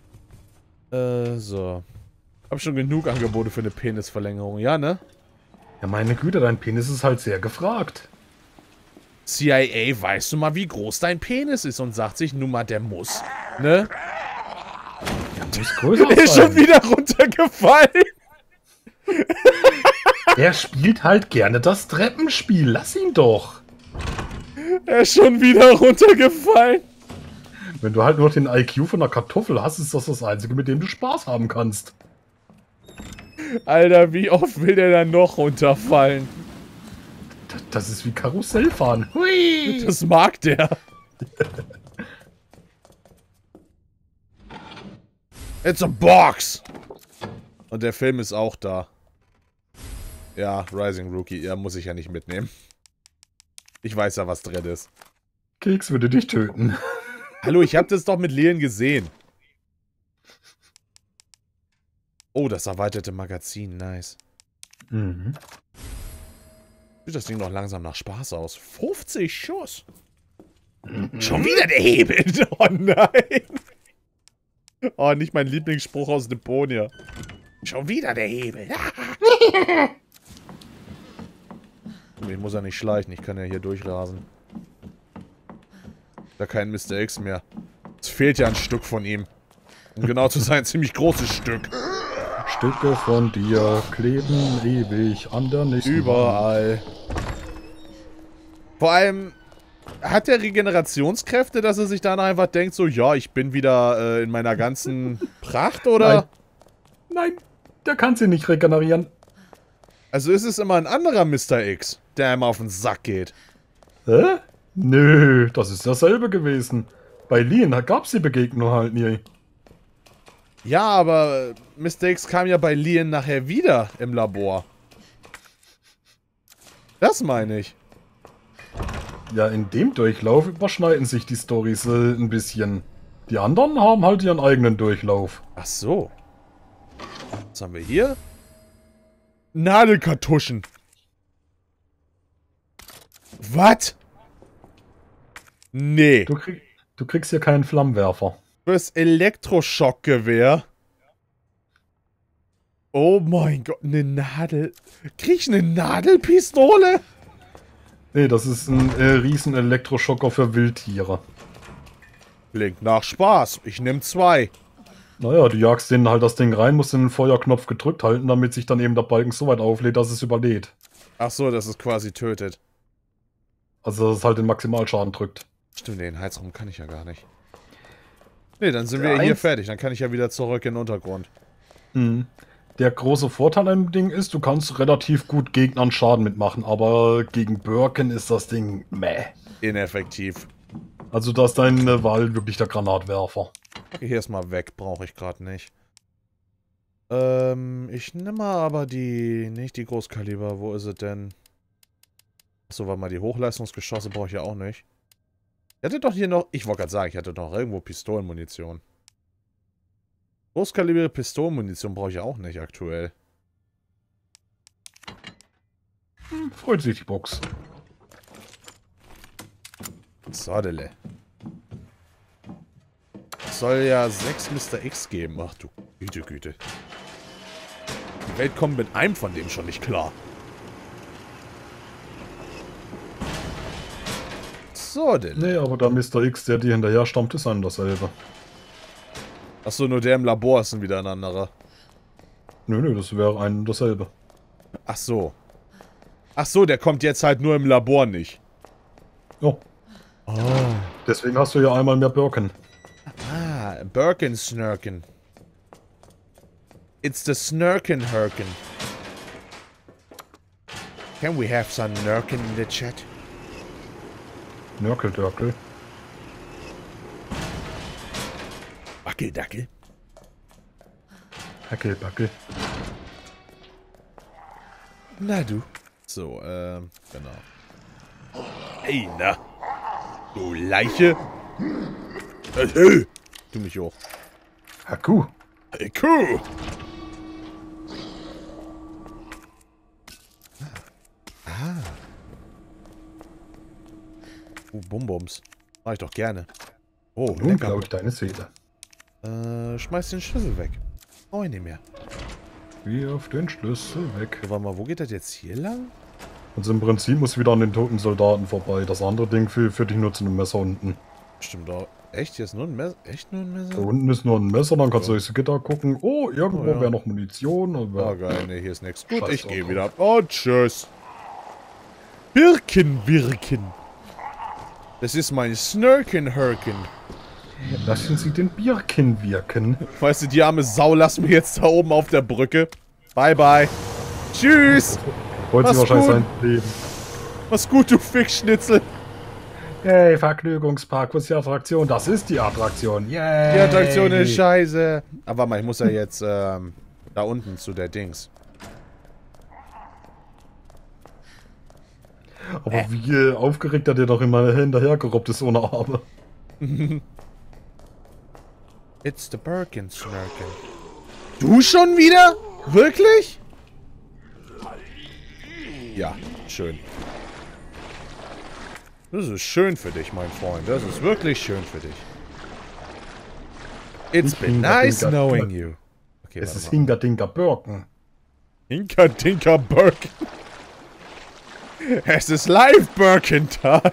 Äh, so. Hab schon genug Angebote für eine Penisverlängerung, ja, ne? Ja, meine Güte, dein Penis ist halt sehr gefragt. C I A, weißt du mal, wie groß dein Penis ist und sagt sich, nun mal, der muss, ne? Der muss größer sein. Der ist schon wieder runtergefallen. Der spielt halt gerne das Treppenspiel. Lass ihn doch. Er ist schon wieder runtergefallen. Wenn du halt nur den I Q von einer Kartoffel hast, ist das das Einzige, mit dem du Spaß haben kannst. Alter, wie oft will der dann noch runterfallen? Das ist wie Karussellfahren. Hui! Das mag der. It's a box! Und der Film ist auch da. Ja, Rising Rookie. Ja, muss ich ja nicht mitnehmen. Ich weiß ja, was drin ist. Keks würde dich töten. Hallo, ich hab das doch mit Leon gesehen. Oh, das erweiterte Magazin. Nice. Mhm. Sieht das Ding noch langsam nach Spaß aus. fünfzig Schuss. Schon wieder der Hebel. Oh nein. Oh, nicht mein Lieblingsspruch aus Deponia. Schon wieder der Hebel. Ich muss ja nicht schleichen. Ich kann ja hier durchrasen. Da kein Mister X mehr. Es fehlt ja ein Stück von ihm. Um genau zu sein, ein ziemlich großes Stück. Stücke von dir kleben ewig an der nächsten Überall. Vor allem, hat er Regenerationskräfte, dass er sich danach einfach denkt, so, ja, ich bin wieder äh, in meiner ganzen Pracht, oder? Nein. Nein, der kann sie nicht regenerieren. Also ist es immer ein anderer Mister X, der einem auf den Sack geht. Hä? Nö, das ist dasselbe gewesen. Bei Leon gab es die Begegnung halt nie. Ja, aber Mister X kam ja bei Leon nachher wieder im Labor. Das meine ich. Ja, in dem Durchlauf überschneiden sich die Storys äh, ein bisschen. Die anderen haben halt ihren eigenen Durchlauf. Ach so. Was haben wir hier? Nadelkartuschen. Was? Nee. Du, krieg, du kriegst hier keinen Flammenwerfer. Fürs Elektroschockgewehr. Oh mein Gott, eine Nadel. Krieg ich eine Nadelpistole? Nee, das ist ein äh, riesen Elektroschocker für Wildtiere. Klingt nach Spaß. Ich nehme zwei. Naja, du jagst denen halt das Ding rein, musst den Feuerknopf gedrückt halten, damit sich dann eben der Balken so weit auflädt, dass es überlädt. Ach so, dass es quasi tötet. Also, dass es halt den Maximalschaden drückt. Stimmt, den Heizraum kann ich ja gar nicht. Nee, dann sind Der wir hier Einz- fertig. Dann kann ich ja wieder zurück in den Untergrund. Mhm. Der große Vorteil an dem Ding ist, du kannst relativ gut Gegnern Schaden mitmachen, aber gegen Birken ist das Ding meh. Ineffektiv. Also da ist deine Wahl wirklich der Granatwerfer. Okay, hier ist mal weg. Brauche ich gerade nicht. Ähm, ich nehme mal aber die... Nicht die Großkaliber. Wo ist es denn? Achso, warte mal, die Hochleistungsgeschosse brauche ich ja auch nicht. Ich hatte doch hier noch... Ich wollte gerade sagen, ich hatte doch irgendwo Pistolenmunition. Großkalibrige Pistolenmunition brauche ich auch nicht aktuell. Hm, freut sich die Box. Sodele. Es soll ja sechs Mister X geben. Ach du Güte, Güte. Die Welt kommt mit einem von dem schon nicht klar. Sodele. Nee, aber der Mister X, der dir hinterher stammt, ist ein dasselbe. Achso, nur der im Labor ist dann wieder ein anderer. Nö, nö, das wäre ein dasselbe. Ach so. Ach so, der kommt jetzt halt nur im Labor nicht. Ja. Oh. Deswegen hast du ja einmal mehr Birken. Ah, Birkin Snurken. It's the Snurken Herken. Can we have some Nurken in the chat? Nörkeldörkel. Wackeldackel. Hackelbackel. Na du. So, ähm, genau. Hey, na. Du Leiche. Hey, hey. Du mich hoch. Haku. Hey, Kuh. Ah. Uh, Bumbums. Mach ich doch gerne. Oh, Nun lecker. glaube ich deine Seele. Äh, schmeiß den Schlüssel weg. Brauch ich nicht mehr. Wirf den Schlüssel weg. So, warte mal, wo geht das jetzt hier lang? Also im Prinzip muss wieder an den toten Soldaten vorbei. Das andere Ding führt für dich nur zu einem Messer unten. Stimmt auch. Echt? Hier ist nur ein Messer? Echt nur ein Messer? Da unten ist nur ein Messer, dann kannst du durchs Gitter gucken. Oh, irgendwo Oh, ja. wäre noch Munition. Oh geil, ne, hier ist nichts. Gut, Scheiß ich drauf. gehe wieder. Oh, tschüss. Birken, Birken. Das ist mein Snurken-Hurken. Lassen Sie den Birken wirken. Weißt du, die arme Sau lass mir jetzt da oben auf der Brücke. Bye, bye. Tschüss. Wollte sie Mach's wahrscheinlich gut. sein Leben. Mach's gut, du Fickschnitzel. Hey, Vergnügungspark, wo ist die Attraktion? Das ist die Attraktion. Yay. Die Attraktion ist scheiße. Aber warte mal, ich muss ja jetzt ähm, da unten zu der Dings. Aber wie äh, aufgeregt er dir doch immer hinterhergerobbt ist ohne Arme. It's the Birkin Snurken. Du schon wieder? Wirklich? Ja, schön. Das ist schön für dich, mein Freund. Das ist wirklich schön für dich. It's been Hinker, nice Dinker, knowing Birken. you. Okay, Es warte ist mal. Hinker Dinker Birken. Hinker Dinker Birken. Es ist live Birken-Tag.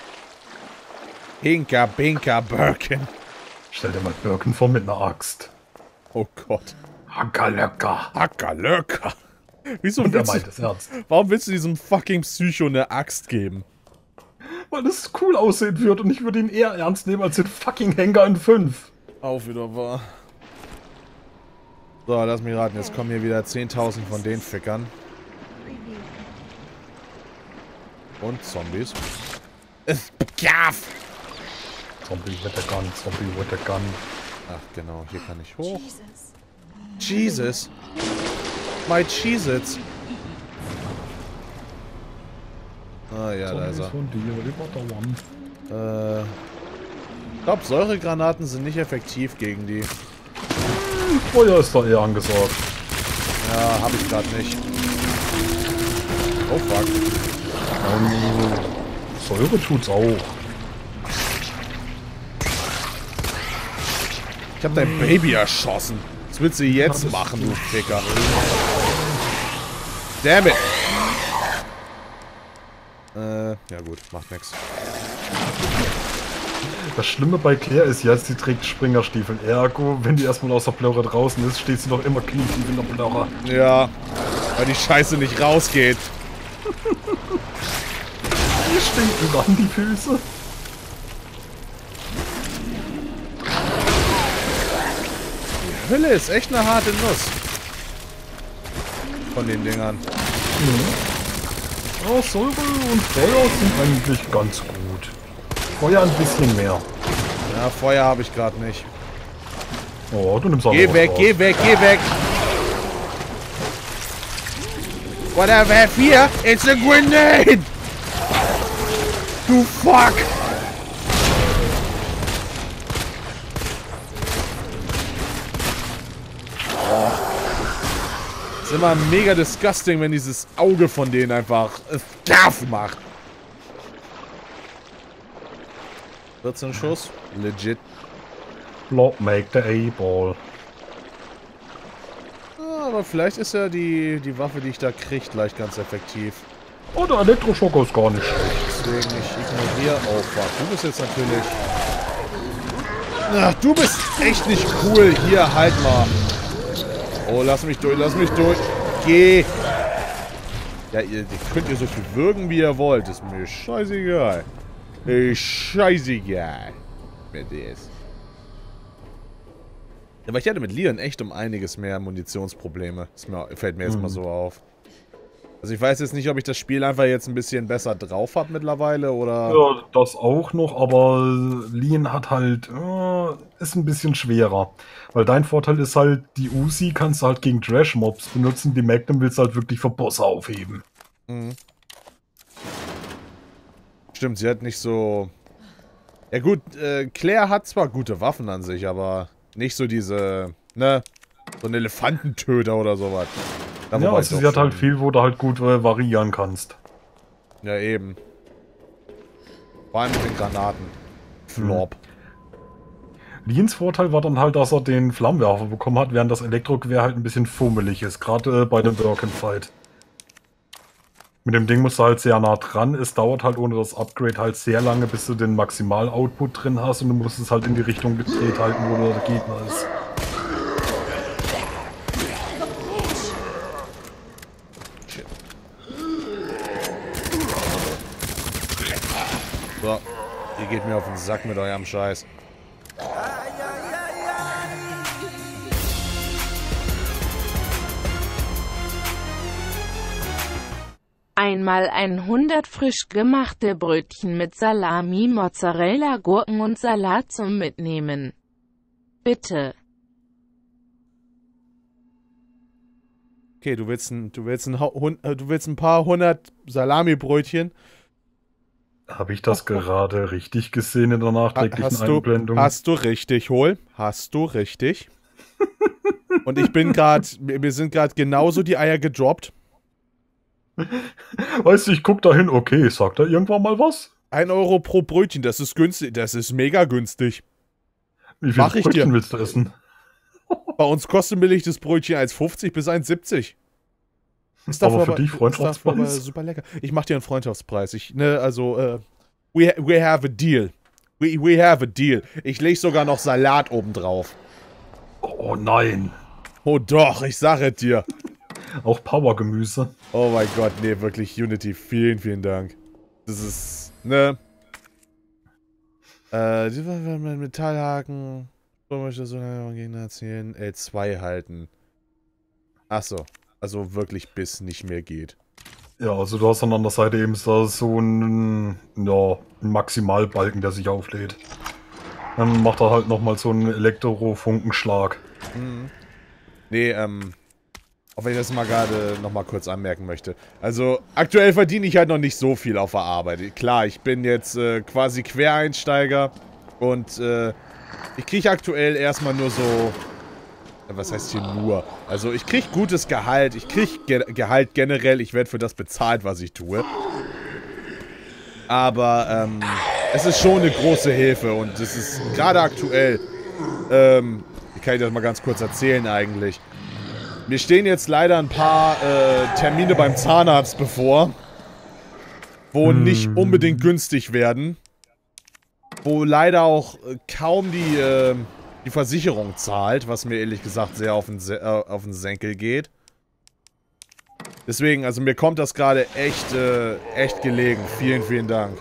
Hinker Binker Birken. Stell dir mal Birken vor mit einer Axt. Oh Gott. Hackerlöcker. Hackerlöcker. Wieso Und er willst meint du, es ernst. warum willst du diesem fucking Psycho eine Axt geben? Weil es cool aussehen wird und ich würde ihn eher ernst nehmen als den fucking Henker in fünf. Auch wieder wahr. So, lass mich raten. Jetzt kommen hier wieder zehntausend von den Fickern. Und Zombies. Es gaff! Zombie with a gun, Zombie with a gun. Ach, genau. Hier kann ich hoch. Jesus. Jesus. My Cheez-Its. Ah, ja, da ist Zombies er. von dir, überdauern. Äh. Ich glaube, Säuregranaten sind nicht effektiv gegen die. Feuer ist da eher angesagt. Ja, habe ich gerade nicht. Oh, fuck. Ähm, Säure tut's auch. Ich habe dein Baby erschossen. Was willst du jetzt machen, du Ficker? Damn it! Äh, ja gut, macht nix. Das Schlimme bei Claire ist jetzt, sie trägt Springerstiefel. Ergo, wenn die erstmal aus der Plörre draußen ist, steht sie noch immer knietief in der Plörre. Ja, weil die Scheiße nicht rausgeht. Die stinken dann die Füße. Die Hölle ist echt eine harte Nuss. Von den Dingern. Ja, Säure und Feuer sind eigentlich ganz gut. Feuer ein bisschen mehr. Ja, Feuer habe ich gerade nicht. Oh, du nimmst auch Geh noch weg, was geh weg, geh weg! What I have here? It's a grenade! Du fuck! Oh. Ist immer mega disgusting, wenn dieses Auge von denen einfach Gaff macht. vierzehn Schuss. Legit. Block make the A-Ball. Ah, aber vielleicht ist ja die, die Waffe, die ich da kriege, gleich ganz effektiv. Oh, der Elektroschocker ist gar nicht schlecht. Deswegen, ich ignoriere. Oh fuck, du bist jetzt natürlich... Ach, du bist echt nicht cool. Hier, halt mal. Oh, lass mich durch, lass mich durch. Geh. Ja, ihr, ihr könnt ihr so viel würgen, wie ihr wollt. Ist mir scheißegal. Ist scheißegal. Mit ist. Aber ich hatte mit Leon echt um einiges mehr Munitionsprobleme. Das mir, fällt mir jetzt Mhm. mal so auf. Also ich weiß jetzt nicht, ob ich das Spiel einfach jetzt ein bisschen besser drauf habe mittlerweile, oder... Ja, das auch noch, aber Lean hat halt, äh, ist ein bisschen schwerer. Weil dein Vorteil ist halt, die Uzi kannst du halt gegen Trash-Mobs benutzen, die Magnum willst du halt wirklich für Bosse aufheben. Mhm. Stimmt, sie hat nicht so... Ja gut, äh, Claire hat zwar gute Waffen an sich, aber nicht so diese, ne, so ein Elefantentöter oder sowas. Da Ja, wobei also ich sie doch hat halt schon- viel, wo du halt gut äh, variieren kannst. Ja, eben. Vor allem mit den Granaten. Flop. Liens Vorteil war dann halt, dass er den Flammenwerfer bekommen hat, während das Elektrogewehr halt ein bisschen fummelig ist, gerade äh, bei dem Birkenfight. Mit dem Ding musst du halt sehr nah dran. Es dauert halt ohne das Upgrade halt sehr lange, bis du den Maximal-Output drin hast und du musst es halt in die Richtung gedreht halten, wo der Gegner ist. So, ihr geht mir auf den Sack mit eurem Scheiß. Einmal hundert frisch gemachte Brötchen mit Salami, Mozzarella, Gurken und Salat zum Mitnehmen. Bitte. Okay, du willst ein, du willst ein, du willst ein paar hundert Salami-Brötchen. Habe ich das gerade richtig gesehen in der nachträglichen hast du, Einblendung? Hast du richtig, Hol. Hast du richtig. Und ich bin gerade, mir sind gerade genauso die Eier gedroppt. Weißt du, ich guck da hin, okay, sagt er irgendwann mal was? Ein Euro pro Brötchen, das ist günstig, das ist mega günstig. Wie viel Mach ich Brötchen dir. willst du essen? Bei uns kostet billig das Brötchen eins fünfzig bis eins siebzig. Ist Aber dafür für dich Freundschaftspreis. Ist dafür aber super lecker. Ich mach dir einen Freundschaftspreis. Ich, ne, also, äh, we, we have a deal. We, we have a deal. Ich leg sogar noch Salat oben drauf. Oh nein. Oh doch, ich sage dir. Auch Powergemüse. Oh mein Gott, nee, wirklich, Unity, vielen, vielen Dank. Das ist, ne? Äh, die mit Metallhaken. So möchte ich so lange Gegner erzählen. L zwei halten. Achso, also wirklich bis nicht mehr geht. Ja, also du hast dann an der Seite eben so ein, ja, ein Maximalbalken, der sich auflädt. Dann macht er halt nochmal so einen Elektrofunkenschlag. Mhm. Nee, ähm... Auch wenn ich das mal gerade noch mal kurz anmerken möchte. Also, aktuell verdiene ich halt noch nicht so viel auf der Arbeit. Klar, ich bin jetzt äh, quasi Quereinsteiger und äh, ich kriege aktuell erstmal nur so... Was heißt hier nur? Also, ich kriege gutes Gehalt. Ich kriege Ge Gehalt generell. Ich werde für das bezahlt, was ich tue. Aber, ähm, es ist schon eine große Hilfe und es ist gerade aktuell... Ähm, wie kann ich das mal ganz kurz erzählen eigentlich? Mir stehen jetzt leider ein paar äh, Termine beim Zahnarzt bevor, wo hm. nicht unbedingt günstig werden, wo leider auch äh, kaum die, äh, die Versicherung zahlt, was mir ehrlich gesagt sehr auf den, Se äh, auf den Senkel geht. Deswegen, also mir kommt das gerade echt, äh, echt gelegen. Vielen, vielen Dank.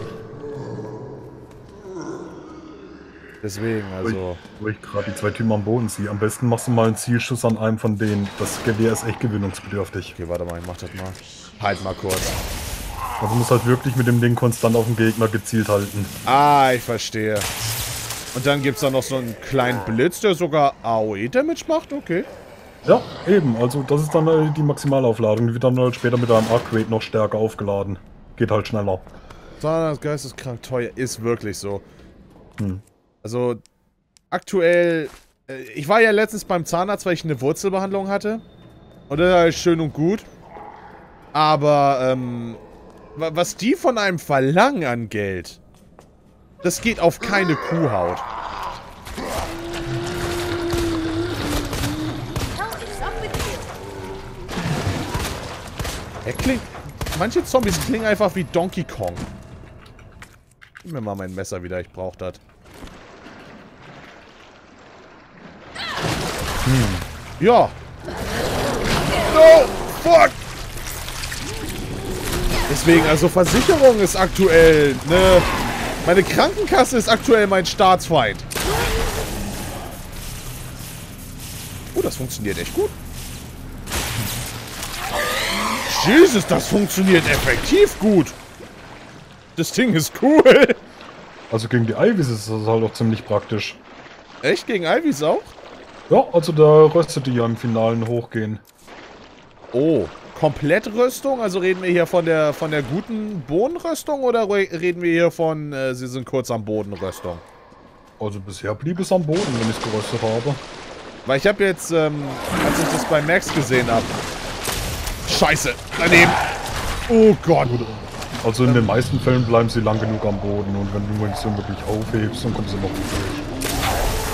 Deswegen, also... Wo ich, ich gerade die zwei Typen am Boden sehe. Am besten machst du mal einen Zielschuss an einem von denen. Das Gewehr ist echt gewinnungsbedürftig. Okay, warte mal, ich mach das mal. Halt mal kurz. Also du musst halt wirklich mit dem Ding konstant auf den Gegner gezielt halten. Ah, ich verstehe. Und dann gibt's da noch so einen kleinen Blitz, der sogar A O E-Damage macht? Okay. Ja, eben. Also das ist dann äh, die Maximalaufladung. Die wird dann halt später mit einem Upgrade noch stärker aufgeladen. Geht halt schneller. Zahnarzt geisteskrank teuer. Ist wirklich so. Hm. Also, aktuell, äh, ich war ja letztens beim Zahnarzt, weil ich eine Wurzelbehandlung hatte. Und das ist schön und gut. Aber, ähm, was die von einem verlangen an Geld, das geht auf keine Kuhhaut. Er klingt, manche Zombies klingen einfach wie Donkey Kong. Gib mir mal mein Messer wieder, ich brauch das. Hm. Ja. No, fuck. Deswegen, also Versicherung ist aktuell, ne? Meine Krankenkasse ist aktuell mein Staatsfeind. Oh, das funktioniert echt gut. Jesus, das funktioniert effektiv gut. Das Ding ist cool. Also gegen die Ivies ist das halt auch ziemlich praktisch. Echt? Gegen Ivies auch? Ja, also da röstet die ja im Finalen hochgehen. Oh, Komplettrüstung? Also reden wir hier von der von der guten Bodenrüstung oder reden wir hier von, äh, sie sind kurz am Boden Rüstung? Also bisher blieb es am Boden, wenn ich es geröstet habe. Weil ich habe jetzt, ähm, als ich das bei Max gesehen habe... Scheiße, daneben! Oh Gott! Also in den meisten Fällen bleiben sie lang genug am Boden und wenn du Munition wirklich aufhebst, dann kommen sie noch durch.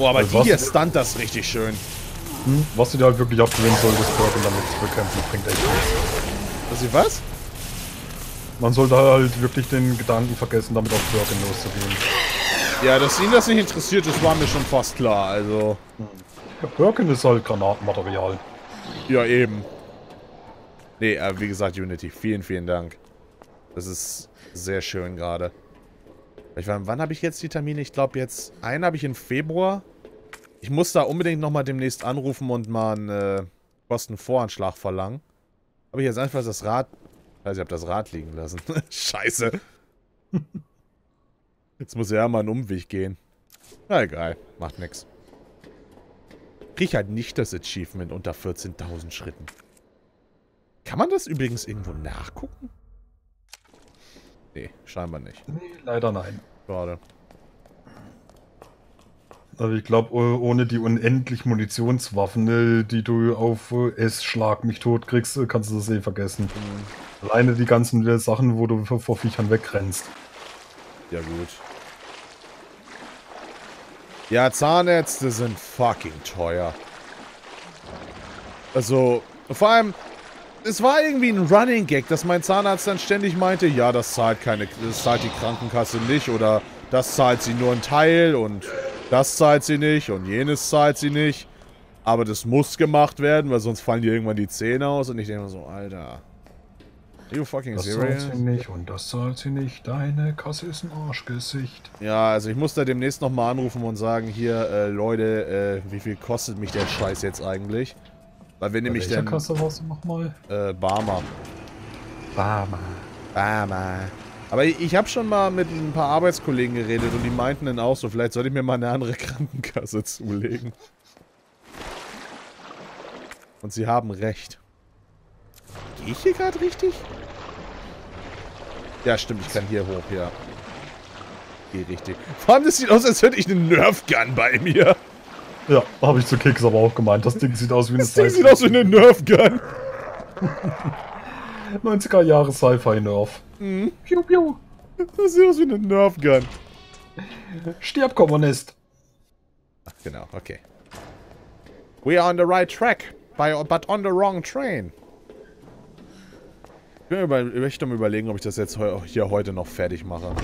Boah, aber Also die was hier du- stunt das richtig schön. Hm? Was du dir halt wirklich abgewöhnen solltest, Birkin damit zu bekämpfen, bringt echt nichts. Was ich was? Man sollte halt wirklich den Gedanken vergessen, damit auf Birkin loszugehen. Ja, dass ihn das nicht interessiert, das war mir schon fast klar, also... Ja, Birkin ist halt Granatenmaterial. Ja, eben. Nee, äh, wie gesagt, Unity, vielen, vielen Dank. Das ist sehr schön gerade. Ich meine, wann habe ich jetzt die Termine? Ich glaube jetzt, einen habe ich im Februar. Ich muss da unbedingt nochmal demnächst anrufen und mal einen äh, Kostenvoranschlag verlangen. Habe ich jetzt einfach das Rad... Ich weiß, ich habe das Rad liegen lassen. Scheiße. Jetzt muss er ja mal einen Umweg gehen. Na egal, macht nix. Krieg ich halt nicht das Achievement unter vierzehntausend Schritten. Kann man das übrigens irgendwo nachgucken? Nee, scheinbar nicht. Nee, leider nein. Schade. Also ich glaube, ohne die unendlich Munitionswaffen, äh, die du auf äh, S Schlag mich tot kriegst, äh, kannst du das eh vergessen. Mhm. Alleine die ganzen äh, Sachen, wo du vor, vor Viechern wegrennst. Ja gut. Ja, Zahnärzte sind fucking teuer. Also, vor allem, es war irgendwie ein Running Gag, dass mein Zahnarzt dann ständig meinte, ja, das zahlt keine, das zahlt die Krankenkasse nicht oder das zahlt sie nur einen Teil und das zahlt sie nicht und jenes zahlt sie nicht. Aber das muss gemacht werden, weil sonst fallen dir irgendwann die Zähne aus und ich denke mir so, Alter. Are you fucking Das serious? zahlt sie nicht und das zahlt sie nicht. Deine Kasse ist ein Arschgesicht. Ja, also ich muss da demnächst nochmal anrufen und sagen, hier, äh, Leute, äh, wie viel kostet mich der Scheiß jetzt eigentlich? Weil wir Bei nämlich welcher dann... Kasse warst du nochmal? Äh, Barmer. Barmer. Barmer. Aber ich, ich habe schon mal mit ein paar Arbeitskollegen geredet und die meinten dann auch so, vielleicht sollte ich mir mal eine andere Krankenkasse zulegen. Und sie haben recht. Gehe ich hier gerade richtig? Ja, stimmt, ich kann hier hoch, ja. Geh richtig. Vor allem, das sieht aus, als hätte ich eine Nerf-Gun bei mir. Ja, habe ich zu Kicks aber auch gemeint. Das Ding sieht aus wie eine Das Ding sieht aus wie eine Nerf-Gun. neunziger Jahre Sci-Fi-Nerf. Mhm. Piu, piu. Das sieht aus wie eine Nerf-Gun. Stirb, Kommunist. Ach, genau, okay. We are on the right track, by, but on the wrong train. Ich bin über, möchte mal überlegen, ob ich das jetzt heu, hier heute noch fertig mache.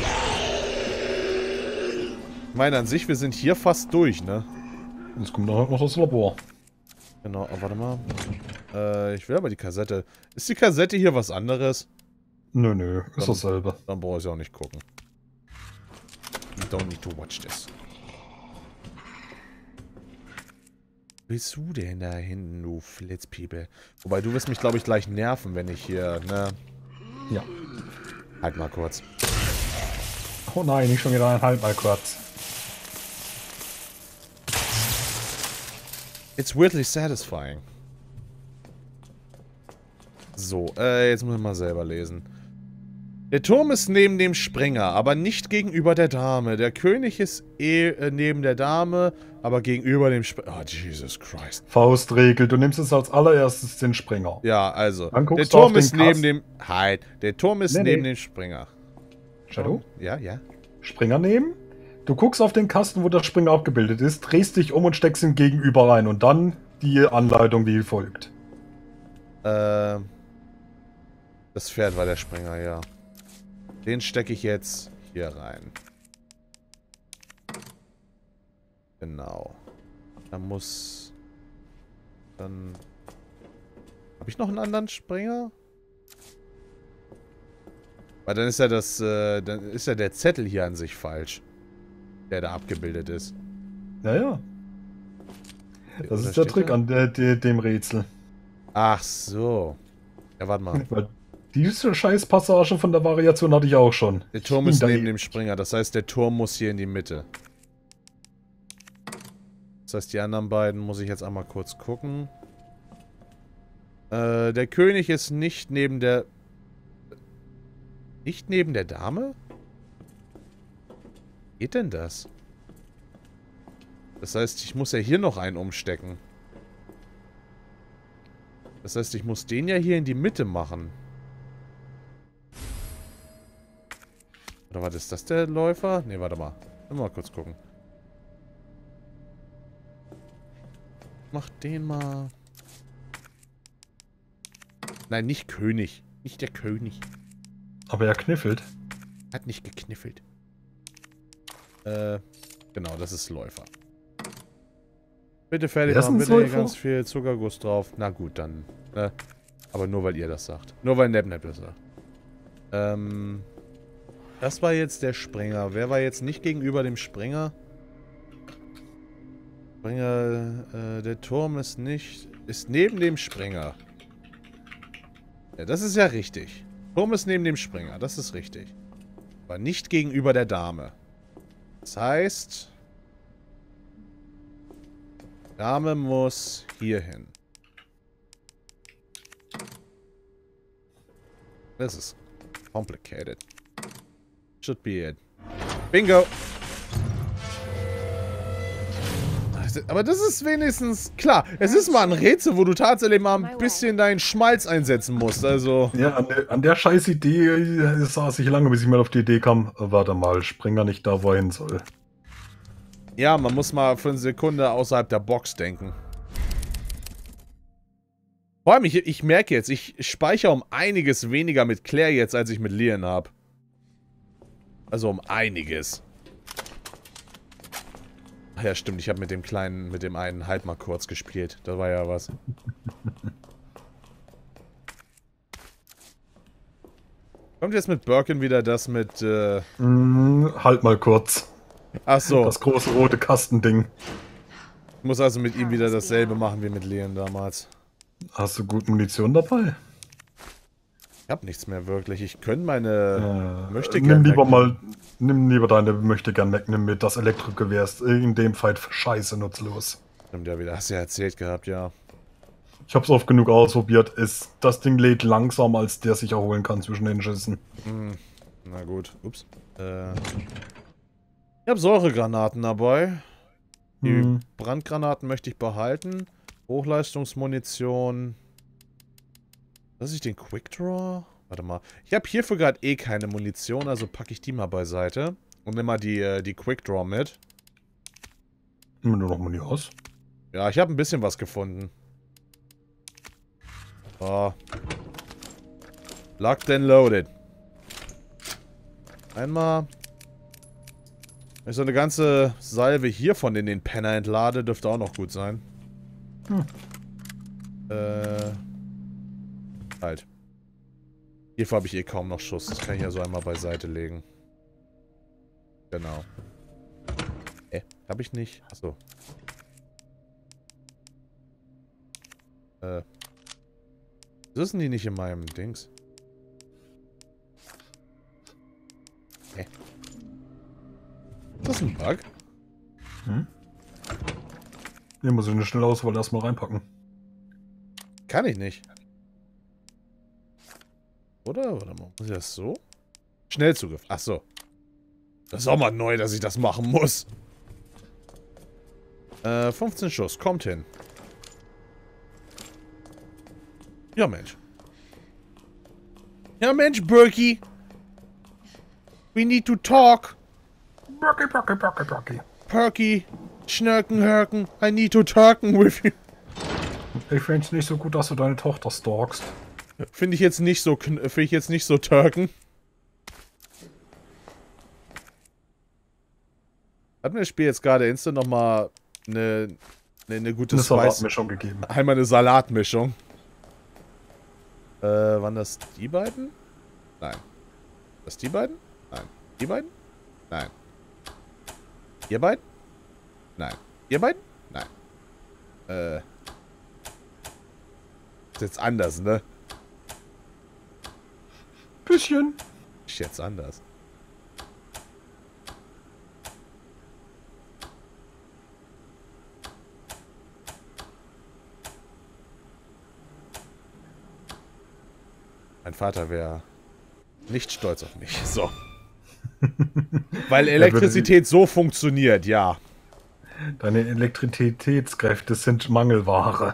Ich meine, an sich, wir sind hier fast durch, ne? Jetzt kommt noch das Labor. Genau, oh, warte mal. Äh, ich will aber die Kassette. Ist die Kassette hier was anderes? Nö, nö, ist Dann- dasselbe. Dann brauche ich auch nicht gucken. You don't need to watch this. Willst du denn da hinten, du Flitzpiepe? Wobei, du wirst mich, glaube ich, gleich nerven, wenn ich hier, ne? Ja. Halt mal kurz. Oh nein, nicht schon wieder ein Halt mal kurz. It's weirdly satisfying. So, äh, jetzt muss ich mal selber lesen. Der Turm ist neben dem Springer, aber nicht gegenüber der Dame. Der König ist eh äh, neben der Dame, aber gegenüber dem Springer. Oh, Jesus Christ. Faustregel, du nimmst jetzt als allererstes den Springer. Ja, also. Dann guckst Der du auf Turm den ist neben Kasten. dem... Halt. Der Turm ist Nee, neben nee. dem Springer. Shadow? Ja, ja. Springer nehmen. Du guckst auf den Kasten, wo der Springer abgebildet ist, drehst dich um und steckst ihn gegenüber rein und dann die Anleitung, die folgt. Ähm. Das Pferd war der Springer, ja. Den stecke ich jetzt hier rein. Genau. Da muss... Dann... Habe ich noch einen anderen Springer? Weil dann ist ja das... Äh, dann ist ja der Zettel hier an sich falsch. Der da abgebildet ist. Ja, ja. Das Oder ist der steht Trick da? an der, der, dem Rätsel. Ach so. Ja, warte mal. Weil diese Scheißpassage von der Variation hatte ich auch schon. Der Turm ist Da- neben dem Springer. Das heißt, der Turm muss hier in die Mitte. Das heißt, die anderen beiden muss ich jetzt einmal kurz gucken. Äh, der König ist nicht neben der... Nicht neben der Dame? Geht denn das? Das heißt, ich muss ja hier noch einen umstecken. Das heißt, ich muss den ja hier in die Mitte machen. Oder warte, ist das der Läufer? Ne, warte mal. Mal kurz gucken. Mach den mal. Nein, nicht König. Nicht der König. Aber er kniffelt. Hat nicht gekniffelt. Äh, genau, das ist Läufer. Bitte fertig machen, bitte hier ganz viel Zuckerguss drauf. Na gut, dann. Ne? Aber nur, weil ihr das sagt. Nur, weil Nep-Nep das sagt. Ähm, das war jetzt der Springer. Wer war jetzt nicht gegenüber dem Springer? Springer, äh, der Turm ist nicht... Ist neben dem Springer. Ja, das ist ja richtig. Turm ist neben dem Springer, das ist richtig. Aber nicht gegenüber der Dame. Das heißt... Dame muss hier hin. Das ist complicated. Should be it. Bingo! Aber das ist wenigstens klar. Es ist mal ein Rätsel, wo du tatsächlich mal ein bisschen deinen Schmalz einsetzen musst. Also. Ja, an der, an der scheiß Idee saß ich lange, bis ich mal auf die Idee kam. Warte mal, Springer nicht da, wo er hin soll. Ja, man muss mal für eine Sekunde außerhalb der Box denken. Vor allem, ich, ich merke jetzt, ich speichere um einiges weniger mit Claire jetzt, als ich mit Leon habe. Also um einiges. Ach ja, stimmt, ich habe mit dem kleinen, mit dem einen halt mal kurz gespielt. Da war ja was. Kommt jetzt mit Birkin wieder das mit, äh... Mm, halt mal kurz. Ach so. Das große rote Kastending. Ich muss also mit ihm wieder dasselbe machen wie mit Leon damals. Hast du gut Munition dabei? Ich hab nichts mehr wirklich. Ich könnte meine... Äh, möchte nimm lieber mal... Nimm lieber deine möchte gern wegnehmen mit. Das Elektrogewehr ist in dem Fight scheiße nutzlos. Stimmt ja wieder. Hast du ja erzählt gehabt, ja. Ich hab's oft genug ausprobiert. Ist, das Ding lädt langsam, als der sich erholen kann zwischen den Schüssen. Hm. Na gut. Ups. Äh... Ich habe Säuregranaten dabei. Die hm. Brandgranaten möchte ich behalten. Hochleistungsmunition. Lass ich den Quickdraw? Warte mal. Ich habe hierfür gerade eh keine Munition, also packe ich die mal beiseite. Und nimm mal die, die Quickdraw mit. Nimm nur noch Muni aus. Ja, ich habe ein bisschen was gefunden. So. Locked and loaded. Einmal... Wenn ich so eine ganze Salve hiervon in den Penner entlade, dürfte auch noch gut sein. Hm. Äh. Halt. Hierfür habe ich eh kaum noch Schuss. Das kann ich ja so einmal beiseite legen. Genau. Äh, habe ich nicht. Achso. Äh. Was ist denn die nicht in meinem Dings? Hä? Ist das ein Bug? Hm? Hier muss ich eine schnelle Auswahl erstmal reinpacken. Kann ich nicht. Oder? Warte mal, muss ich das so? Schnellzugriff. Ach so. Das ist auch mal neu, dass ich das machen muss. Äh, fünfzehn Schuss. Kommt hin. Ja, Mensch. Ja, Mensch, Berkey. We need to talk. Berkey, Berkey, Berkey, Berkey. Perky, Schnörken, Hörken, I need to talken with you. Ich finde es nicht so gut, dass du deine Tochter stalkst. Finde ich jetzt nicht so, finde ich jetzt nicht so Türken. Hat mir das Spiel jetzt gerade instant nochmal eine, eine, eine gute eine Spice Salatmischung gegeben. Einmal eine Salatmischung. Äh, waren das die beiden? Nein. Das die beiden? Nein. Die beiden? Nein. Ihr beiden? Nein. Ihr beiden? Nein. Äh. Ist jetzt anders, ne? Bisschen. Ist jetzt anders. Mein Vater wäre nicht stolz auf mich. So. Weil Elektrizität so funktioniert, ja. Deine Elektrizitätskräfte sind Mangelware.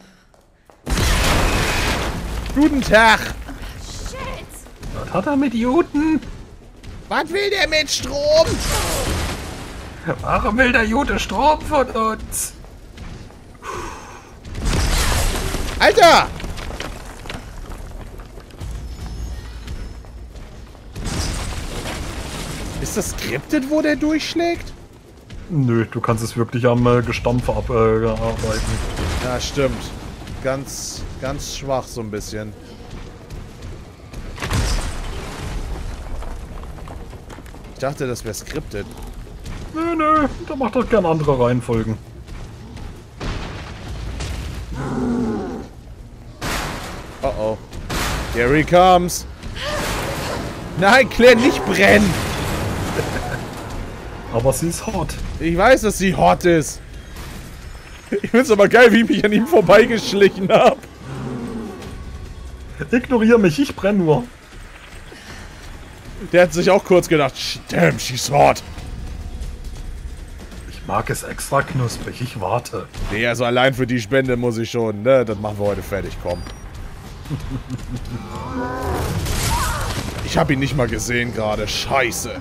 Guten Tag! Was hat er mit Juden? Was will der mit Strom? Warum will der Jude Strom von uns? Alter! Ist das skriptet, wo der durchschlägt? Nö, du kannst es wirklich am äh, Gestampf abarbeiten. Äh, Ja, stimmt. Ganz, ganz schwach so ein bisschen. Ich dachte, das wäre skriptet. nö, nö, da macht doch gern andere Reihenfolgen. Oh oh. Here he comes. Nein, Claire, nicht brennen! Aber sie ist hot. Ich weiß, dass sie hot ist. Ich find's aber geil, wie ich mich an ihm vorbeigeschlichen habe. Ignoriere mich, ich brenne nur. Der hat sich auch kurz gedacht, damn, she's hot. Ich mag es extra knusprig, ich warte. Nee, also allein für die Spende muss ich schon, ne? Das machen wir heute fertig, komm. Ich habe ihn nicht mal gesehen gerade, scheiße.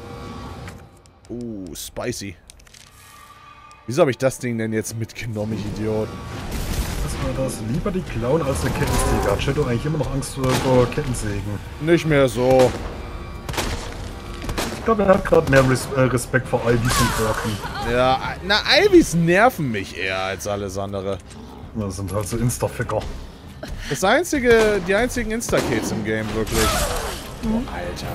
Uh, spicy. Wieso habe ich das Ding denn jetzt mitgenommen, ich Idiot? Was war das? Lieber die Clown als der Kettensäge. Hat Shadow eigentlich immer noch Angst vor, vor Kettensägen? Nicht mehr so. Ich glaube, er hat gerade mehr Res äh, Respekt vor Ivys und Birken. Ja, na, Ivys nerven mich eher als alles andere. Das sind halt so Insta-Ficker. Das einzige, die einzigen Insta-Kids im Game, wirklich. Oh, Alter.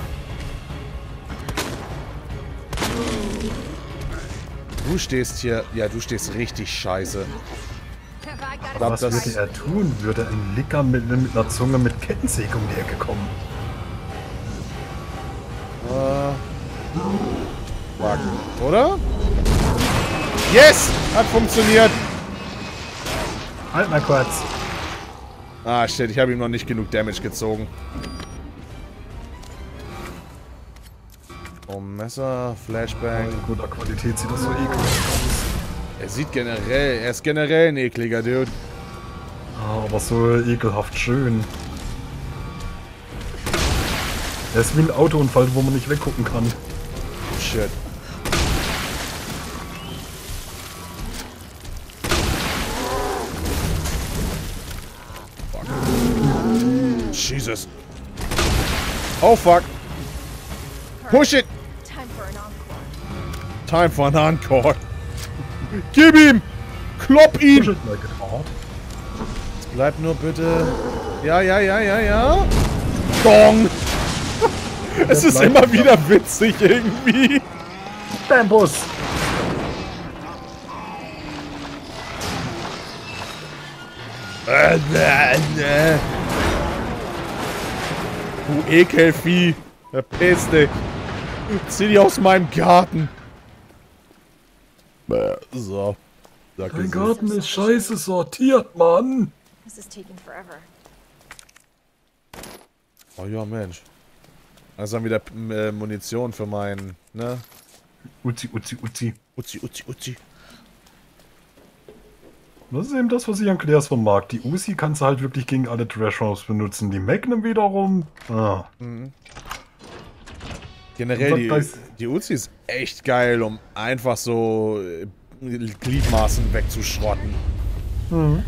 Du stehst hier, ja, du stehst richtig scheiße. Ich glaub, Was das, würde er tun? Würde ein Licker mit, mit einer Zunge mit Kettensäge um die Ecke kommen? äh, fuck, oder? Yes! Hat funktioniert! Halt mal kurz. Ah, shit, ich habe ihm noch nicht genug Damage gezogen. Oh, Messer, Flashbang. In guter Qualität sieht das so eklig aus. Er sieht generell, er ist generell ein ekliger Dude. Ah, aber so ekelhaft schön. Er ist wie ein Autounfall, wo man nicht weggucken kann. Shit. Fuck. Jesus. Oh fuck. Push it. Time for an encore. Time for an encore. Gib ihm. Klopp ihn. Push it like a heart. Bleib nur bitte. Ja, ja, ja, ja, ja. Gong. Es ist immer wieder witzig irgendwie. Bambus! Äh, äh, äh. Du Ekelvieh. Verpiss dich. Zieh dich aus meinem Garten. Bäh, so. Sag Dein es. Garten ist scheiße sortiert, Mann! This is taking forever. Oh ja, Mensch. Das ist dann wieder äh, Munition für meinen, ne? Uzi, Uzi, Uzi. Uzi, Uzi, Uzi. Das ist eben das, was ich an Clairs von mag. Die Uzi kannst du halt wirklich gegen alle Trash-Rounds benutzen. Die Magnum wiederum. Ah. Generell, die, Das- die Uzi ist echt geil, um einfach so äh, Gliedmaßen wegzuschrotten. Mhm.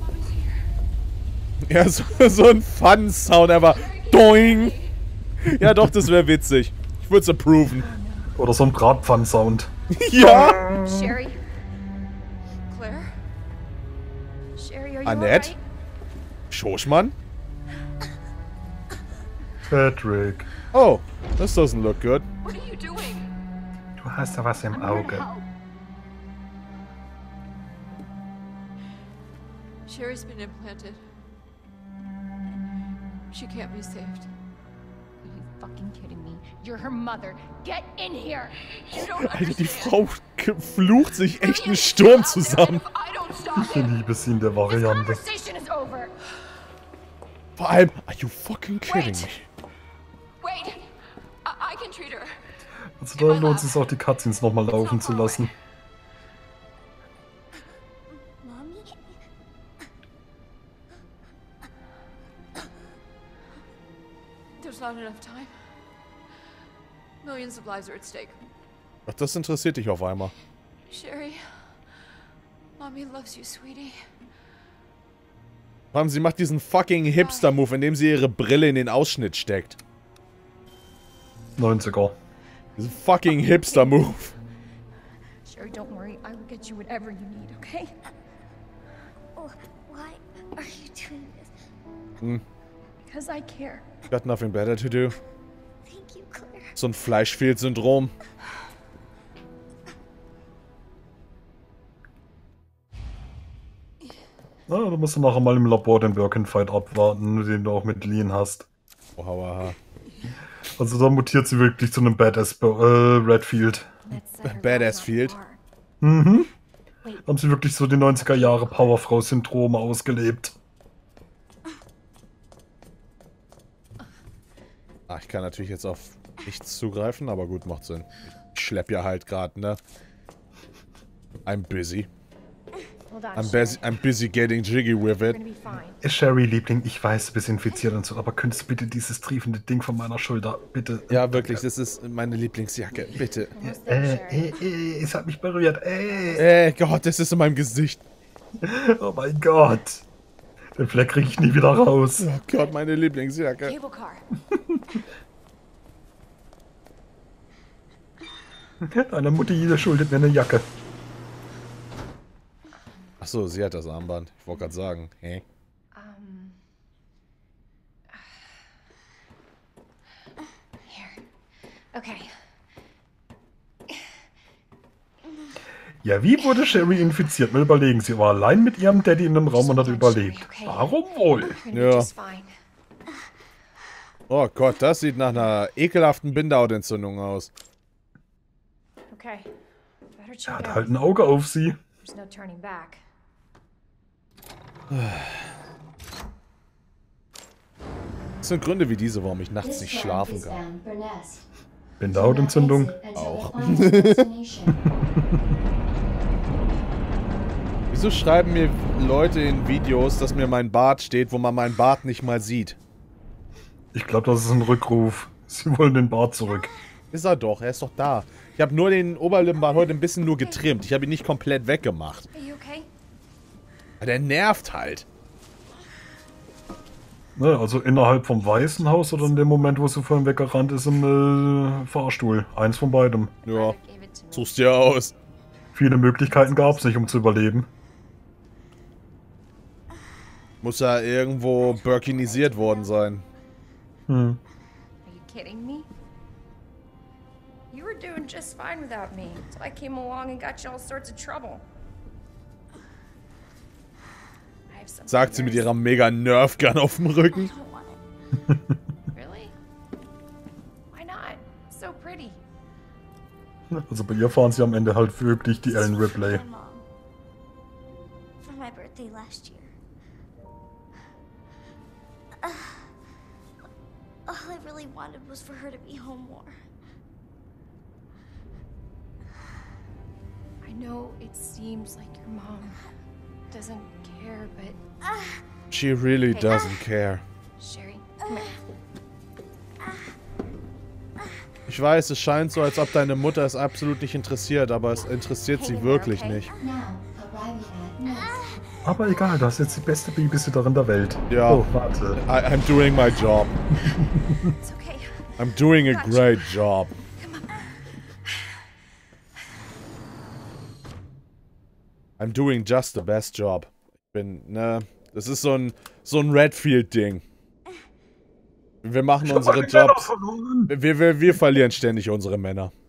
Ja, so, so ein Fun-Sound, aber doing. Ja, doch, das wäre witzig. Ich würde es approven. Oder so ein Bratpfann-Sound. Ja! Sherry? Claire? Sherry, are you Annette? alright? Schoschmann? Patrick. Oh, this doesn't look good. What are you doing? Du hast da was im Auge. Sherry's been implanted. She can't be saved. Are you fucking kidding me? You're her mother. Get in here! You don't Alter, die understand. Frau flucht sich echt einen Sturm zusammen. If I don't stop Die it, Liebesinn der This Variante. conversation is over. Vor allem, are you fucking kidding me? wait. I, I can treat her. Also da lohnt es sich auch, die Cutscenes nochmal laufen zu lassen. Mommy? There's not enough time. Millions of lives are at stake. Ach, das interessiert dich auf einmal. Sherry, Mommy loves you, sweetie. Vor allem, sie macht diesen fucking Hipster-Move, indem sie ihre Brille in den Ausschnitt steckt. neunziger. Diesen fucking Hipster-Move. Sherry, don't worry. I will get you whatever you need, okay? Oh, why are you doing this? Hm. Because I care. Got nothing better to do. Thank you, Claire. So ein Fleischfehl-Syndrom. Na, du musst nachher mal im Labor den Birkenfight abwarten, den du auch mit Lean hast. Oha, oha. Also da mutiert sie wirklich zu einem Badass äh, Redfield. Let's set her Badass down Field. not far. Mhm. Haben sie wirklich so die neunziger Jahre Powerfrau-Syndrome ausgelebt. Ach, ich kann natürlich jetzt auf nichts zugreifen, aber gut, macht Sinn. Ich schlepp ja halt gerade, ne? I'm busy. Hold on, I'm Sherry. busy, I'm busy getting jiggy with We're it. gonna be fine. Sherry, Liebling, ich weiß, du bist infiziert und so, aber könntest du bitte dieses triefende Ding von meiner Schulter, bitte? Ja, wirklich, das ist meine Lieblingsjacke. Bitte. Almost there, Äh, Sherry. äh, äh, es hat mich berührt, äh. Äh, Gott, das ist in meinem Gesicht. Oh mein Gott. Den Fleck krieg ich nie wieder raus. Oh Gott, meine Lieblingsjacke. Cable car. Deine Mutti schuldet mir eine Jacke. Achso, sie hat das Armband. Ich wollte gerade sagen. Hä? Um. Here. Okay. Ja, wie wurde Sherry infiziert? Mal überlegen, sie war allein mit ihrem Daddy in einem Raum und hat überlebt. Warum wohl? We're gonna Ja. be just fine. Oh Gott, das sieht nach einer ekelhaften Bindehautentzündung aus. Okay. Better check Er hat out. halt ein Auge auf sie. There's no turning back. Das sind Gründe wie diese, warum ich nachts nicht schlafen kann. Bindehautentzündung. Auch. Wieso schreiben mir Leute in Videos, dass mir mein Bart steht, wo man meinen Bart nicht mal sieht? Ich glaube, das ist ein Rückruf. Sie wollen den Bart zurück. Ist er doch, er ist doch da. Ich habe nur den Oberlippenbart heute ein bisschen nur getrimmt. Ich habe ihn nicht komplett weggemacht. Are you okay? Der nervt halt. Ne, also innerhalb vom Weißen Haus oder in dem Moment, wo sie vorhin weggerannt ist, im äh, Fahrstuhl. Eins von beidem. Ja, Brother gave it to me. suchst dir aus. Viele Möglichkeiten gab es nicht, um zu überleben. Muss ja irgendwo burkinisiert worden sein. Hm. Are you kidding me? You were doing just fine without me, so I came along and got you all sorts of trouble. I have something Sagt sie mit very ihrer mega Nerf-Gun auf dem Rücken. I don't want it. Really? Why not? So pretty. Also bei ihr fahren sie am Ende halt wirklich die Ellen Ripley. My mom. For my birthday last year. Uh, all I really wanted was for her to be home more. I know it seems like your mom doesn't care, but She really doesn't care. Sherry, come here. Ich weiß, es scheint so, als ob deine Mutter es absolut nicht interessiert, aber es interessiert sie wirklich nicht. Aber egal, du hast jetzt die beste Babysitterin der Welt. Ja. Oh, warte. I, I'm doing my job. It's okay. I'm doing a great job. I'm doing just the best job. Ich bin, ne, das ist so ein, so ein Redfield-Ding. Wir machen unsere Jobs. Wir, wir, wir verlieren ständig unsere Männer.